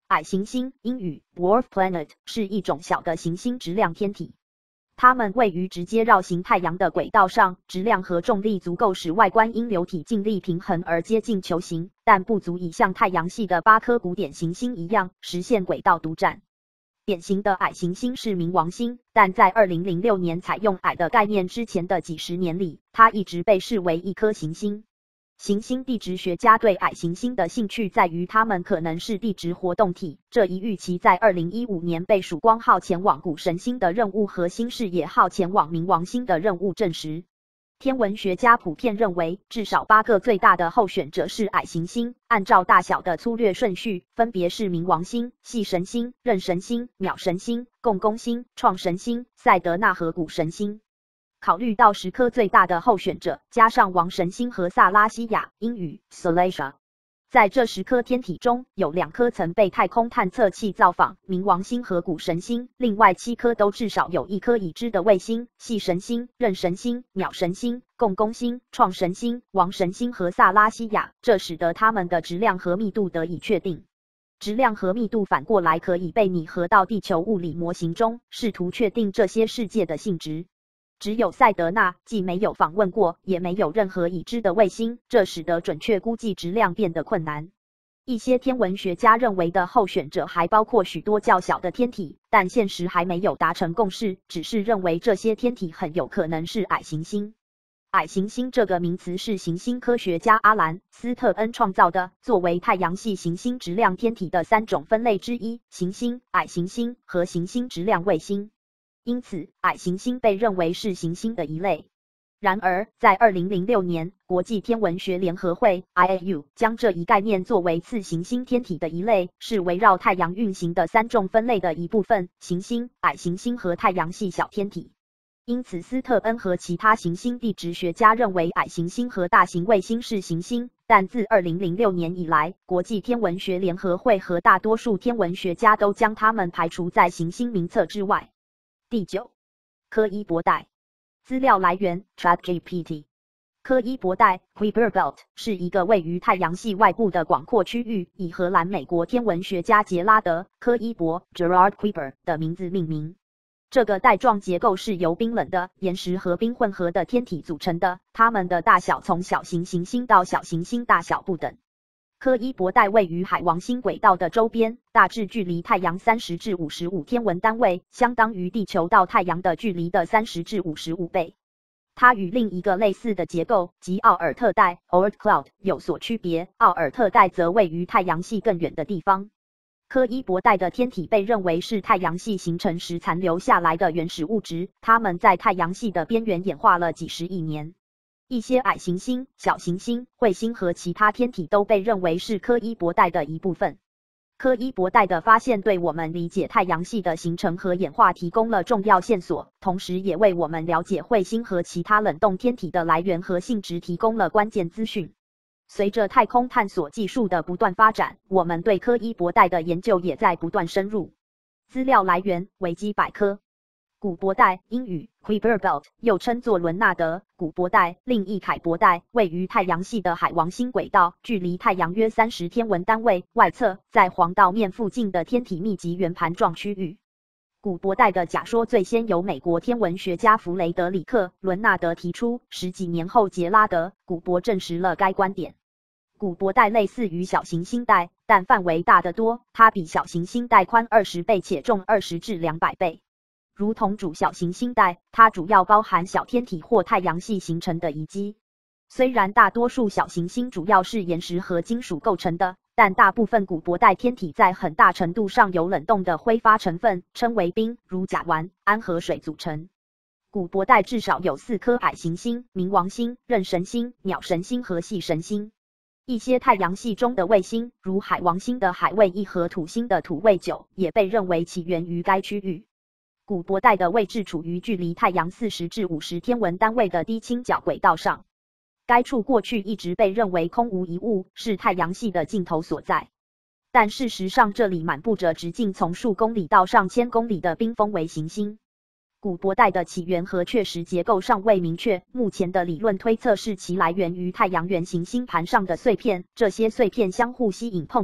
矮行星英语 dwarf planet 是一种小的行星质量天体，它们位于直接绕行太阳的轨道上，质量和重力足够使外观因流体静力平衡而接近球形，但不足以像太阳系的八颗古典行星一样实现轨道独占。典型的矮行星是冥王星，但在二零零六年采用矮的概念之前的几十年里，它一直被视为一颗行星。行星地质学家对矮行星的兴趣在于它们可能是地质活动体，这一预期在二零一五年被曙光号前往谷神星的任务和新视野号前往冥王星的任务证实。天文学家普遍认为，至少八个最大的候选者是矮行星，按照大小的粗略顺序，分别是冥王星、系神星、刃神星、淼神星、共工星、创神星、赛德纳和谷神星。考虑到十颗最大的候选者，加上王神星和萨拉西亚（英语 Salacia）， 在这十颗天体中，有两颗曾被太空探测器造访，冥王星和谷神星；另外七颗都至少有一颗已知的卫星，系神星、刃神星、淼神星、共工星、创神星、王神星和萨拉西亚，这使得它们的质量和密度得以确定。质量和密度反过来可以被拟合到地球物理模型中，试图确定这些世界的性质。只有赛德纳既没有访问过，也没有任何已知的卫星，这使得准确估计质量变得困难。一些天文学家认为的候选者还包括许多较小的天体，但现实还没有达成共识，只是认为这些天体很有可能是矮行星。矮行星这个名词是行星科学家阿兰·斯特恩创造的，作为太阳系行星质量天体的三种分类之一：行星、矮行星和行星质量卫星。因此，矮行星被认为是行星的一类。然而，在二零零六年，国际天文学联合会 I A U 将这一概念作为次行星天体的一类，是围绕太阳运行的三种分类的一部分：行星、矮行星和太阳系小天体。因此，斯特恩和其他行星地质学家认为矮行星和大型卫星是行星，但自二零零六年以来，国际天文学联合会和大多数天文学家都将它们排除在行星名册之外。第九，柯伊伯带。资料来源 ChatGPT。柯伊伯带 Kuiper Belt 是一个位于太阳系外部的广阔区域，以荷兰美国天文学家杰拉德·柯伊伯 Gerard Kuiper 的名字命名。这个带状结构是由冰冷的岩石和冰混合的天体组成的，它们的大小从小型行星到小行星大小不等。柯伊伯带位于海王星轨道的周边，大致距离太阳三十至五十五天文单位，相当于地球到太阳的距离的三十至五十五倍。它与另一个类似的结构，即奥尔特带 Oort Cloud 有所区别，奥尔特带则位于太阳系更远的地方。柯伊伯带的天体被认为是太阳系形成时残留下来的原始物质，它们在太阳系的边缘演化了几十亿年。一些矮行星、小行星、彗星和其他天体都被认为是柯伊伯带的一部分。柯伊伯带的发现对我们理解太阳系的形成和演化提供了重要线索，同时也为我们了解彗星和其他冷冻天体的来源和性质提供了关键资讯。随着太空探索技术的不断发展，我们对柯伊伯带的研究也在不断深入。资料来源维基百科。古伯带英语 Kuiper Belt 又称作伦纳德古伯带，另译凯伯带，位于太阳系的海王星轨道，距离太阳约三十天文单位外侧，在黄道面附近的天体密集圆盘状区域。古伯带的假说最先由美国天文学家弗雷德里克·伦纳德提出，十几年后杰拉德·古伯证实了该观点。古伯带类似于小行星带，但范围大得多，它比小行星带宽二十倍且重二十至两百倍。如同主小行星带，它主要包含小天体或太阳系形成的遗迹。虽然大多数小行星主要是岩石和金属构成的，但大部分古伯带天体在很大程度上由冷冻的挥发成分，称为冰，如甲烷、氨和水组成。古伯带至少有四颗矮行星：冥王星、刃神星、淼神星和系神星。一些太阳系中的卫星，如海王星的海卫一和土星的土卫九，也被认为起源于该区域。古伯带的位置处于距离太阳四十至五十天文单位的低倾角轨道上。该处过去一直被认为空无一物，是太阳系的尽头所在。但事实上，这里满布着直径从数公里到上千公里的冰封为行星。古伯带的起源和确实结构尚未明确，目前的理论推测是其来源于太阳圆行星盘上的碎片，这些碎片相互吸引碰撞，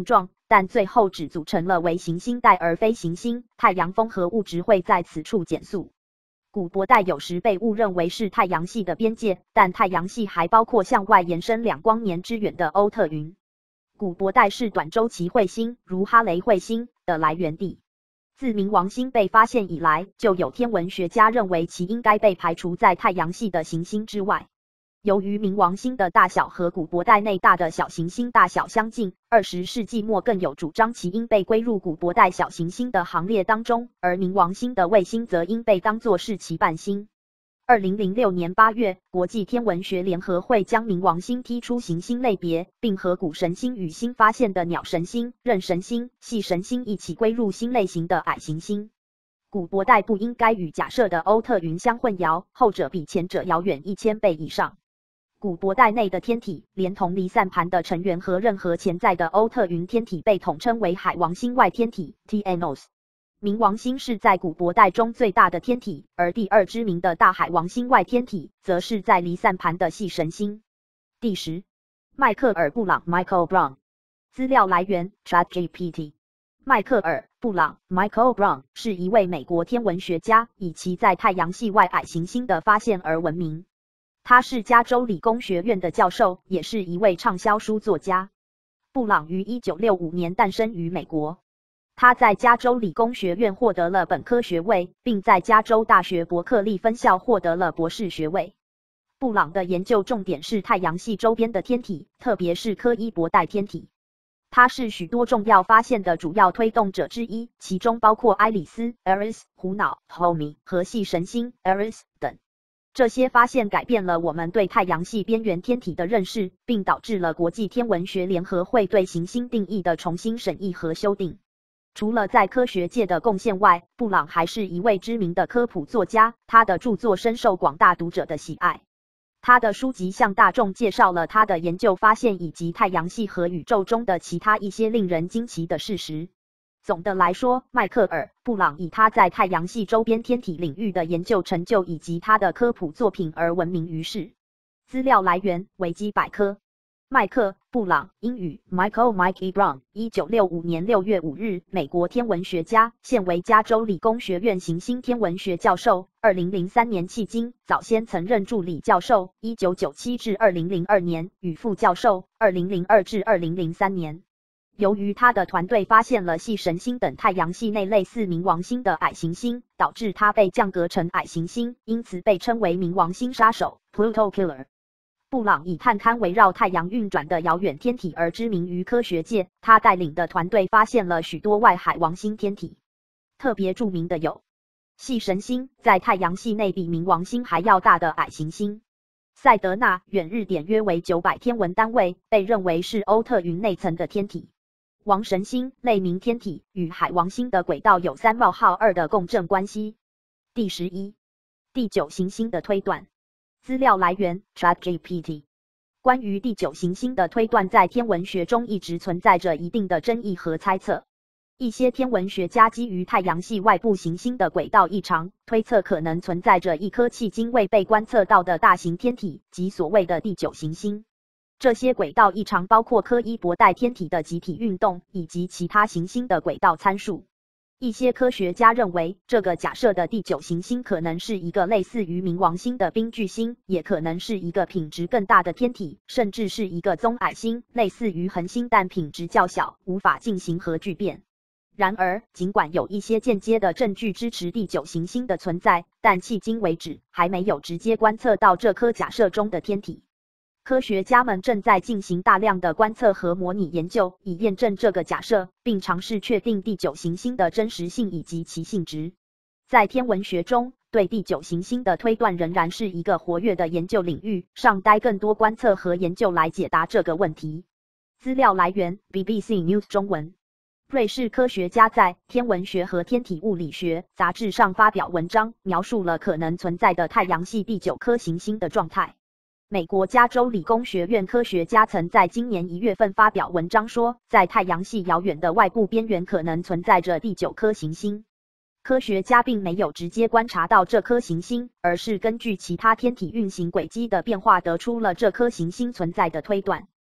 但最后只组成了为行星带而非行星，太阳风和物质会在此处减速。古柏带有时被误认为是太阳系的边界，但太阳系还包括向外延伸两光年之远的欧特云。古柏带是短周期彗星，如哈雷彗星的来源地。自冥王星被发现以来，就有天文学家认为其应该被排除在太阳系的行星之外。由于冥王星的大小和古柏带内大的小行星大小相近，二十世纪末更有主张其应被归入古柏带小行星的行列当中，而冥王星的卫星则应被当作是其伴星。二零零六年八月，国际天文学联合会将冥王星剔出行星类别，并和谷神星与新发现的鸟神星、刃神星、系神星一起归入新类型的矮行星。古柏带不应该与假设的欧特云相混淆，后者比前者遥远一千倍以上。古柏带内的天体，连同离散盘的成员和任何潜在的欧特云天体，被统称为海王星外天体 T N O S。冥王星是在古柏带中最大的天体，而第二知名的大海王星外天体，则是在离散盘的系神星。第十，迈克尔·布朗 （Michael Brown）。资料来源 ChatGPT。迈克尔·布朗 （Michael Brown） 是一位美国天文学家，以其在太阳系外矮行星的发现而闻名。他是加州理工学院的教授，也是一位畅销书作家。布朗于一九六五年诞生于美国。他在加州理工学院获得了本科学位，并在加州大学伯克利分校获得了博士学位。布朗的研究重点是太阳系周边的天体，特别是柯伊伯带天体。他是许多重要发现的主要推动者之一，其中包括爱丽丝 （Eris）、虎脑 （Homie） 和系神星 （Eris） 等。这些发现改变了我们对太阳系边缘天体的认识，并导致了国际天文学联合会对行星定义的重新审议和修订。除了在科学界的贡献外，布朗还是一位知名的科普作家，他的著作深受广大读者的喜爱。他的书籍向大众介绍了他的研究发现以及太阳系和宇宙中的其他一些令人惊奇的事实。总的来说，迈克尔·布朗以他在太阳系周边天体领域的研究成就以及他的科普作品而闻名于世。资料来源：维基百科。麦克·布朗，英语 Michael Mikey Brown， 一九六五年六月五日，美国天文学家，现为加州理工学院行星天文学教授。二零零三年迄今，早先曾任助理教授，一九九七至二零零二年与副教授，二零零二至二零零三年。由于他的团队发现了系神星等太阳系内类似冥王星的矮行星，导致它被降格成矮行星，因此被称为冥王星杀手 （Pluto Killer）。布朗以探勘围绕太阳运转的遥远天体而知名于科学界，他带领的团队发现了许多外海王星天体。特别著名的有系神星，在太阳系内比冥王星还要大的矮行星；赛德纳，远日点约为九百天文单位，被认为是欧特云内层的天体。王神星，类冥天体，与海王星的轨道有三冒号二的共振关系。第十一、第九行星的推断。资料来源 ChatGPT。关于第九行星的推断，在天文学中一直存在着一定的争议和猜测。一些天文学家基于太阳系外部行星的轨道异常，推测可能存在着一颗迄今未被观测到的大型天体，即所谓的第九行星。这些轨道异常包括柯伊伯带天体的集体运动以及其他行星的轨道参数。一些科学家认为，这个假设的第九行星可能是一个类似于冥王星的冰巨星，也可能是一个品质更大的天体，甚至是一个棕矮星，类似于恒星但品质较小，无法进行核聚变。然而，尽管有一些间接的证据支持第九行星的存在，但迄今为止还没有直接观测到这颗假设中的天体。科学家们正在进行大量的观测和模拟研究，以验证这个假设，并尝试确定第九行星的真实性以及其性质。在天文学中，对第九行星的推断仍然是一个活跃的研究领域，尚待更多观测和研究来解答这个问题。资料来源 B B C News 中文。瑞士科学家在《天文学和天体物理学》杂志上发表文章，描述了可能存在的太阳系第九颗行星的状态。美国加州理工学院科学家曾在今年一月份发表文章说，在太阳系遥远的外部边缘可能存在着第九颗行星。科学家并没有直接观察到这颗行星，而是根据其他天体运行轨迹的变化得出了这颗行星存在的推断。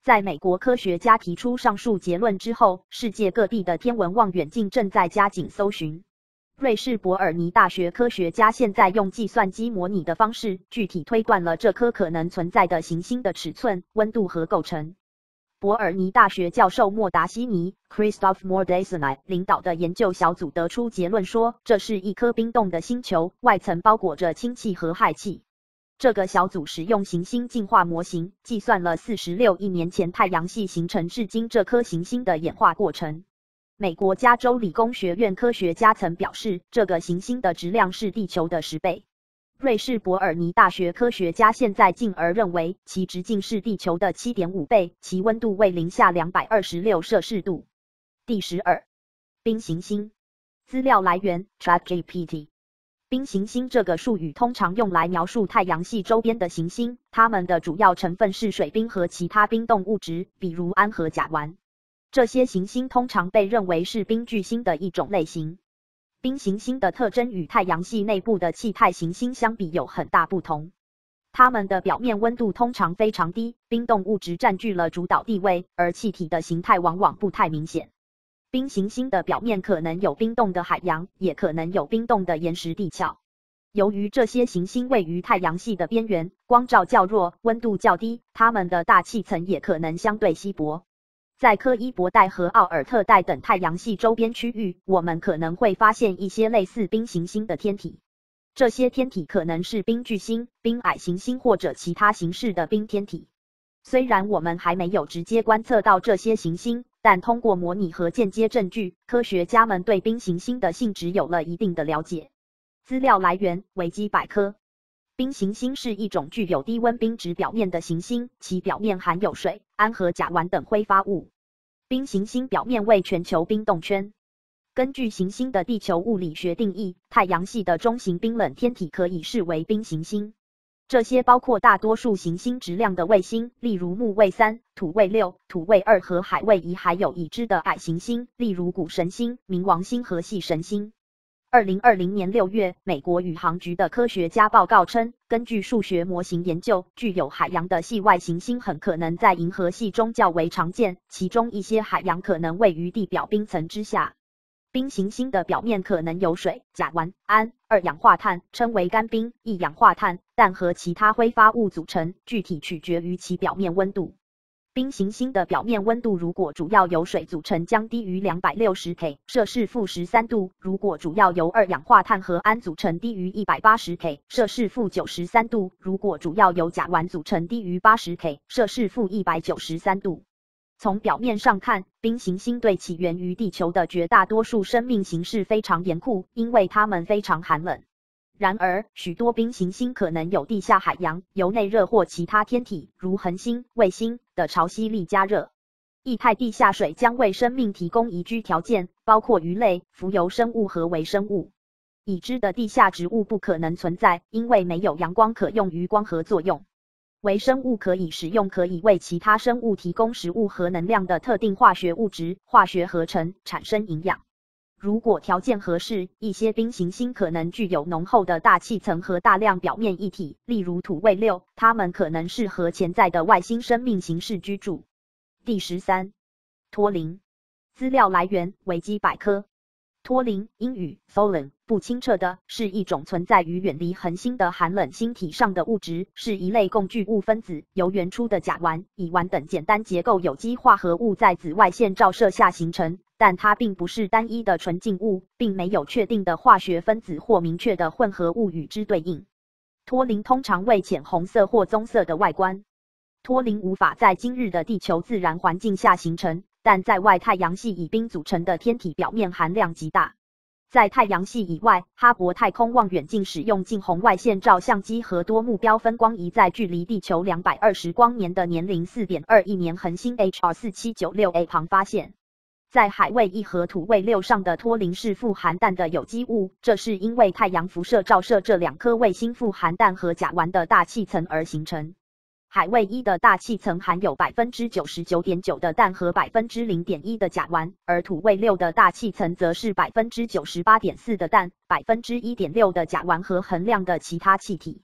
在美国科学家提出上述结论之后，世界各地的天文望远镜正在加紧搜寻。瑞士伯尔尼大学科学家现在用计算机模拟的方式，具体推断了这颗可能存在的行星的尺寸、温度和构成。伯尔尼大学教授莫达西尼 （Christoph Mordesani） 领导的研究小组得出结论说，这是一颗冰冻的星球，外层包裹着氢气和氦气。这个小组使用行星进化模型，计算了四十六亿年前太阳系形成至今这颗行星的演化过程。美国加州理工学院科学家曾表示，这个行星的质量是地球的十倍。瑞士伯尔尼大学科学家现在进而认为，其直径是地球的 七点五 倍，其温度为零下两百二十六摄氏度。第十二，冰行星。资料来源 ChatGPT。冰行星这个术语通常用来描述太阳系周边的行星，它们的主要成分是水冰和其他冰冻物质，比如氨和甲烷。这些行星通常被认为是冰巨星的一种类型。冰行星的特征与太阳系内部的气态行星相比有很大不同。它们的表面温度通常非常低，冰冻物质占据了主导地位，而气体的形态往往不太明显。冰行星的表面可能有冰冻的海洋，也可能有冰冻的岩石地壳。由于这些行星位于太阳系的边缘，光照较弱，温度较低，它们的大气层也可能相对稀薄。在柯伊伯带和奥尔特带等太阳系周边区域，我们可能会发现一些类似冰行星的天体。这些天体可能是冰巨星、冰矮行星或者其他形式的冰天体。虽然我们还没有直接观测到这些行星，但通过模拟和间接证据，科学家们对冰行星的性质有了一定的了解。资料来源维基百科。冰行星是一种具有低温冰质表面的行星，其表面含有水、氨和甲烷等挥发物。冰行星表面为全球冰冻圈。根据行星的地球物理学定义，太阳系的中型冰冷天体可以视为冰行星。这些包括大多数行星质量的卫星，例如木卫三、土卫六、土卫二和海卫一，还有已知的矮行星，例如谷神星、冥王星和系神星。二零二零年六月，美国宇航局的科学家报告称，根据数学模型研究，具有海洋的系外行星很可能在银河系中较为常见，其中一些海洋可能位于地表冰层之下。冰行星的表面可能有水、甲烷、氨、二氧化碳，称为干冰、一氧化碳，氮和其他挥发物组成，具体取决于其表面温度。冰行星的表面温度如果主要由水组成，将低于两百六十 K 摄氏负十三度；如果主要由二氧化碳和氨组成，低于一百八十 K 摄氏负九十三度；如果主要由甲烷组成，低于八十 K 摄氏负一百九十三度。从表面上看，冰行星对起源于地球的绝大多数生命形式非常严酷，因为它们非常寒冷。然而，许多冰行星可能有地下海洋，由内热或其他天体，如恒星、卫星的潮汐力加热。液态地下水将为生命提供宜居条件，包括鱼类、浮游生物和微生物。已知的地下植物不可能存在，因为没有阳光可用于光合作用。微生物可以使用可以为其他生物提供食物和能量的特定化学物质，化学合成，产生营养。如果条件合适，一些冰行星可能具有浓厚的大气层和大量表面液体，例如土卫六，它们可能适合潜在的外星生命形式居住。第十三，托林。资料来源维基百科。托林，英语 Tholin， 不清澈的，是一种存在于远离恒星的寒冷星体上的物质，是一类共聚物分子，由原初的甲烷、乙烷等简单结构有机化合物在紫外线照射下形成，但它并不是单一的纯净物，并没有确定的化学分子或明确的混合物与之对应。托林通常为浅红色或棕色的外观。托林无法在今日的地球自然环境下形成，但在外太阳系以冰组成的天体表面含量极大。在太阳系以外，哈勃太空望远镜使用近红外线照相机和多目标分光仪在距离地球两百二十光年的年龄 四点二亿年恒星 H R 四七九六 A 旁发现，在海卫一和土卫六上的托林是富含氮的有机物，这是因为太阳辐射照射这两颗卫星富含氮和甲烷的大气层而形成。海卫一的大气层含有 百分之九十九点九 的氮和 百分之零点一 的甲烷，而土卫六的大气层则是 百分之九十八点四 的氮、百分之一点六 的甲烷和衡量的其他气体。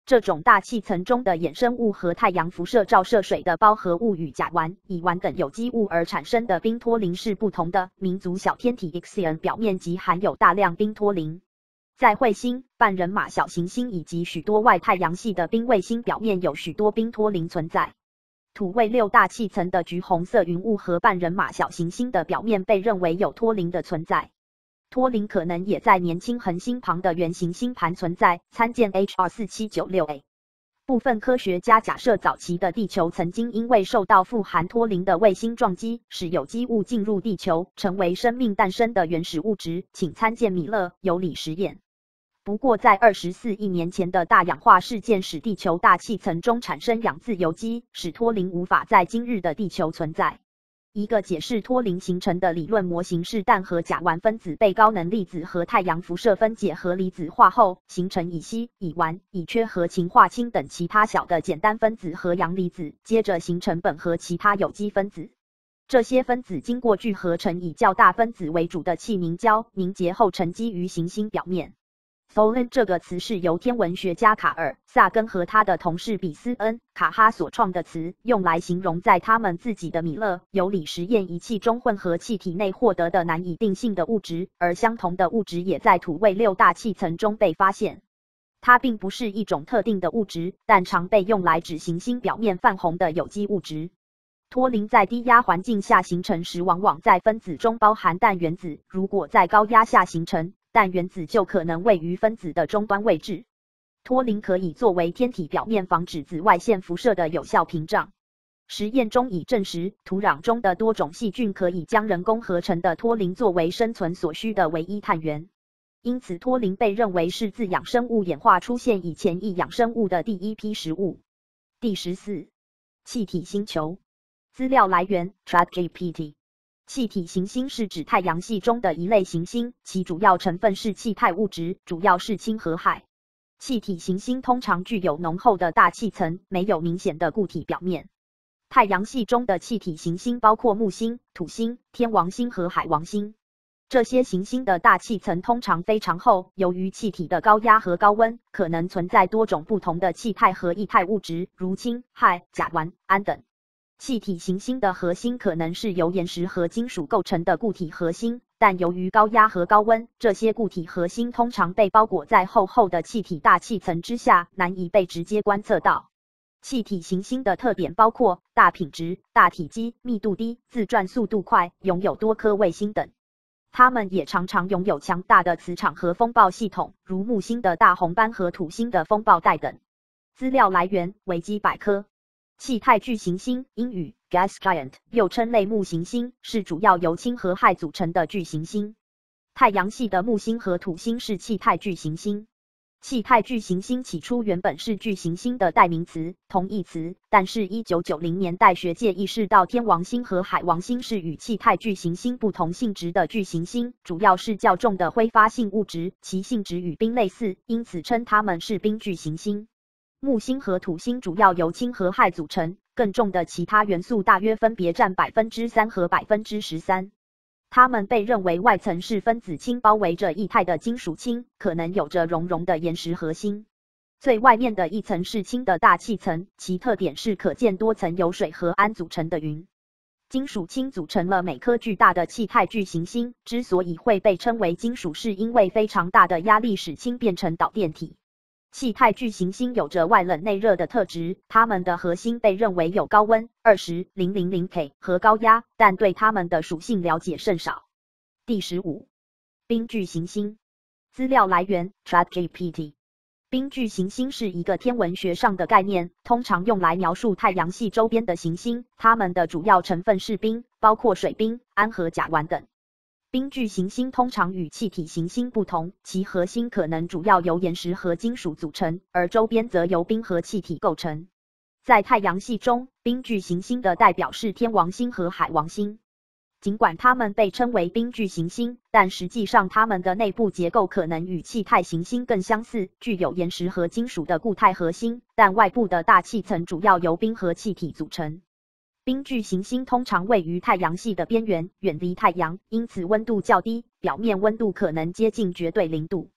这种大气层中的衍生物和太阳辐射照射水的包合物与甲烷、乙烷等有机物而产生的冰脱磷是不同的。民族小天体 Ixion 表面即含有大量冰脱磷。在彗星、半人马小行星以及许多外太阳系的冰卫星表面有许多冰脱磷存在。土卫六大气层的橘红色云雾和半人马小行星的表面被认为有脱磷的存在。脱磷可能也在年轻恒星旁的圆形星盘存在，参见 H R 四七九六 A。部分科学家假设早期的地球曾经因为受到富含脱磷的卫星撞击，使有机物进入地球，成为生命诞生的原始物质，请参见米勒尤里实验。不过在二十四亿年前的大氧化事件使地球大气层中产生氧自由基，使脱磷无法在今日的地球存在。一个解释脱磷形成的理论模型是氮和甲烷分子被高能粒子和太阳辐射分解和离子化后，形成乙烯、乙烷、乙炔和氰化氢等其他小的简单分子和阳离子，接着形成苯和其他有机分子。这些分子经过聚合成以较大分子为主的气凝胶，凝结后沉积于行星表面。Tholen 这个词是由天文学家卡尔·萨根和他的同事比斯恩·卡哈所创的词，用来形容在他们自己的米勒尤里实验仪器中混合气体内获得的难以定性的物质，而相同的物质也在土卫六大气层中被发现。它并不是一种特定的物质，但常被用来指行星表面泛红的有机物质。脱磷在低压环境下形成时，往往在分子中包含氮原子，如果在高压下形成，氮原子就可能位于分子的终端位置。脱磷可以作为天体表面防止紫外线辐射的有效屏障。实验中已证实，土壤中的多种细菌可以将人工合成的脱磷作为生存所需的唯一碳源。因此，脱磷被认为是自养生物演化出现以前异养生物的第一批食物。第十四，气体星球。资料来源 ChatGPT。气体行星是指太阳系中的一类行星，其主要成分是气态物质，主要是氢和氦。气体行星通常具有浓厚的大气层，没有明显的固体表面。太阳系中的气体行星包括木星、土星、天王星和海王星。这些行星的大气层通常非常厚，由于气体的高压和高温，可能存在多种不同的气态和液态物质，如氢、氦、甲烷、氨等。气体行星的核心可能是由岩石和金属构成的固体核心，但由于高压和高温，这些固体核心通常被包裹在厚厚的气体大气层之下，难以被直接观测到。气体行星的特点包括大品质、大体积、密度低、自转速度快、拥有多颗卫星等。它们也常常拥有强大的磁场和风暴系统，如木星的大红斑和土星的风暴带等。资料来源维基百科。气态巨行星，英语 gas giant， 又称类木行星，是主要由氢和氦组成的巨行星。太阳系的木星和土星是气态巨行星。气态巨行星起初原本是巨行星的代名词、同义词，但是一九九零年代学界意识到天王星和海王星是与气态巨行星不同性质的巨行星，主要是较重的挥发性物质，其性质与冰类似，因此称它们是冰巨行星。木星和土星主要由氢和氦组成，更重的其他元素大约分别占 百分之三 和 百分之十三。它们被认为外层是分子氢包围着液态的金属氢，可能有着熔融的岩石核心。最外面的一层是氢的大气层，其特点是可见多层由水和氨组成的云。金属氢组成了每颗巨大的气态巨行星，之所以会被称为金属，是因为非常大的压力使氢变成导电体。气态巨行星有着外冷内热的特质，它们的核心被认为有高温 二十零 K 和高压，但对它们的属性了解甚少。第十五，冰巨行星。资料来源 ChatGPT。冰巨行星是一个天文学上的概念，通常用来描述太阳系周边的行星，它们的主要成分是冰，包括水冰、氨和甲烷等。冰巨行星通常与气体行星不同，其核心可能主要由岩石和金属组成，而周边则由冰和气体构成。在太阳系中，冰巨行星的代表是天王星和海王星。尽管它们被称为冰巨行星，但实际上它们的内部结构可能与气态行星更相似，具有岩石和金属的固态核心，但外部的大气层主要由冰和气体组成。冰巨行星通常位于太阳系的边缘，远离太阳，因此温度较低，表面温度可能接近绝对零度。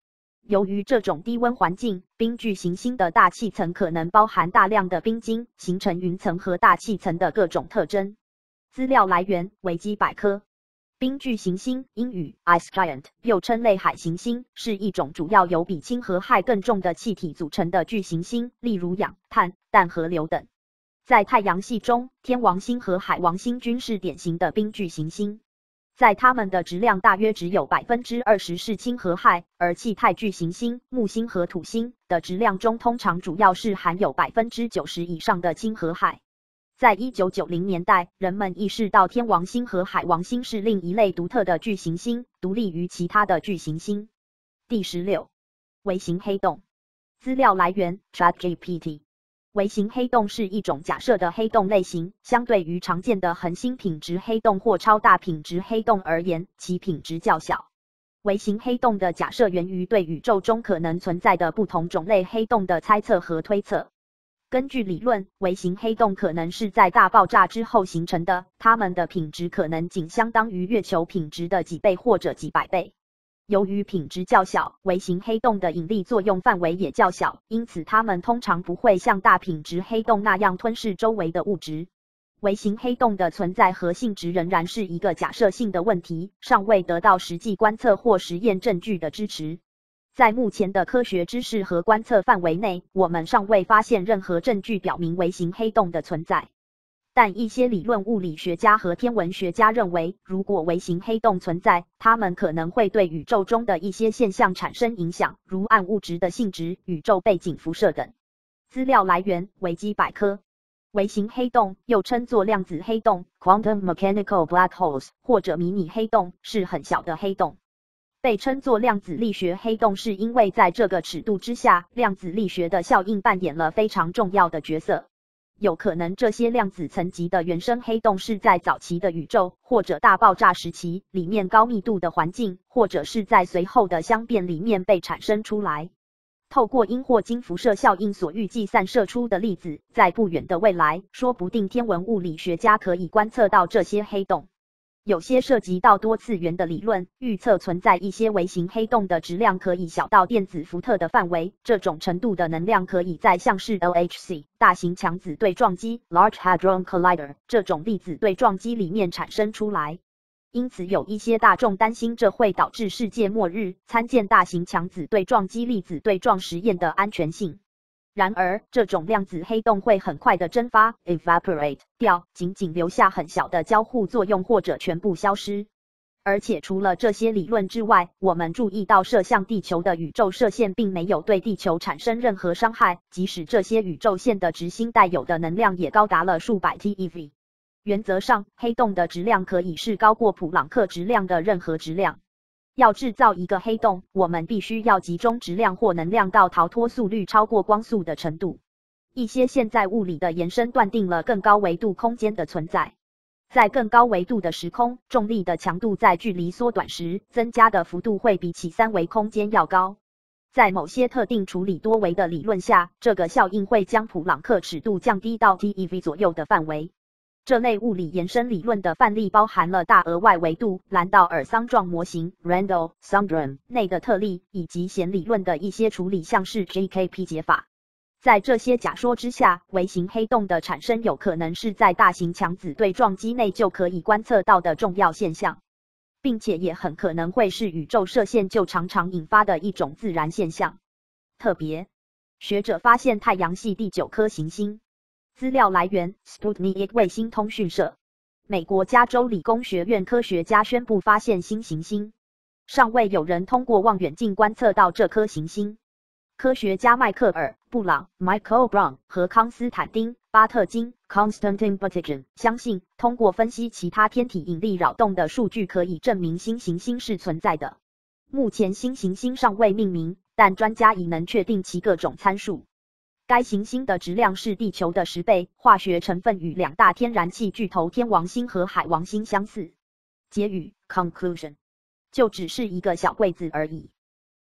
由于这种低温环境，冰巨行星的大气层可能包含大量的冰晶，形成云层和大气层的各种特征。资料来源：维基百科。冰巨行星英语 Ice Giant 又称类海行星，是一种主要由比氢和氦更重的气体组成的巨行星，例如氧、碳、氮和硫等。在太阳系中，天王星和海王星均是典型的冰巨行星。在它们的质量大约只有 百分之二十 是氢和氦，而气态巨行星木星和土星的质量中通常主要是含有 百分之九十 以上的氢和氦。在一九九零年代，人们意识到天王星和海王星是另一类独特的巨行星，独立于其他的巨行星。第十六，微型黑洞。资料来源 ChatGPT。微型黑洞是一种假设的黑洞类型，相对于常见的恒星品质黑洞或超大品质黑洞而言，其品质较小。微型黑洞的假设源于对宇宙中可能存在的不同种类黑洞的猜测和推测。根据理论，微型黑洞可能是在大爆炸之后形成的，它们的品质可能仅相当于月球品质的几倍或者几百倍。由于品质较小，微型黑洞的引力作用范围也较小，因此它们通常不会像大品质黑洞那样吞噬周围的物质。微型黑洞的存在和性质仍然是一个假设性的问题，尚未得到实际观测或实验证据的支持。在目前的科学知识和观测范围内，我们尚未发现任何证据表明微型黑洞的存在。但一些理论物理学家和天文学家认为，如果微型黑洞存在，它们可能会对宇宙中的一些现象产生影响，如暗物质的性质、宇宙背景辐射等。资料来源：维基百科。微型黑洞又称作量子黑洞 （Quantum Mechanical Black Holes） 或者迷你黑洞，是很小的黑洞。被称作量子力学黑洞是因为在这个尺度之下，量子力学的效应扮演了非常重要的角色。有可能这些量子层级的原生黑洞是在早期的宇宙或者大爆炸时期里面高密度的环境，或者是在随后的相变里面被产生出来。透过因霍金辐射效应所预计散射出的粒子，在不远的未来，说不定天文物理学家可以观测到这些黑洞。有些涉及到多次元的理论，预测存在一些微型黑洞的质量可以小到电子伏特的范围，这种程度的能量可以在像是 L H C 大型强子对撞机 Large Hadron Collider 这种粒子对撞机里面产生出来。因此有一些大众担心这会导致世界末日，参见大型强子对撞机粒子对撞实验的安全性。然而，这种量子黑洞会很快的蒸发 evaporate 掉，仅仅留下很小的交互作用或者全部消失。而且除了这些理论之外，我们注意到射向地球的宇宙射线并没有对地球产生任何伤害，即使这些宇宙线的质心带有的能量也高达了数百 TeV。原则上，黑洞的质量可以是高过普朗克质量的任何质量。要制造一个黑洞，我们必须要集中质量或能量到逃脱速率超过光速的程度。一些现在物理的延伸断定了更高维度空间的存在。在更高维度的时空，重力的强度在距离缩短时，增加的幅度会比起三维空间要高。在某些特定处理多维的理论下，这个效应会将普朗克尺度降低到 TeV 左右的范围。这类物理延伸理论的范例包含了大额外维度兰道尔桑状模型 Randall-Sundrum 内的特例，以及弦理论的一些处理，像是 J K P 解法。在这些假说之下，微型黑洞的产生有可能是在大型强子对撞机内就可以观测到的重要现象，并且也很可能会是宇宙射线就常常引发的一种自然现象。特别，学者发现太阳系第九颗行星。资料来源 Sputnik 卫星通讯社。美国加州理工学院科学家宣布发现新行星，尚未有人通过望远镜观测到这颗行星。科学家迈克尔·布朗 Michael Brown 和康斯坦丁·巴特金 Konstantin Batygin 相信，通过分析其他天体引力扰动的数据，可以证明新行星是存在的。目前新行星尚未命名，但专家已能确定其各种参数。该行星的质量是地球的十倍，化学成分与两大天然气巨头天王星和海王星相似。结语 Conclusion 就只是一个小柜子而已。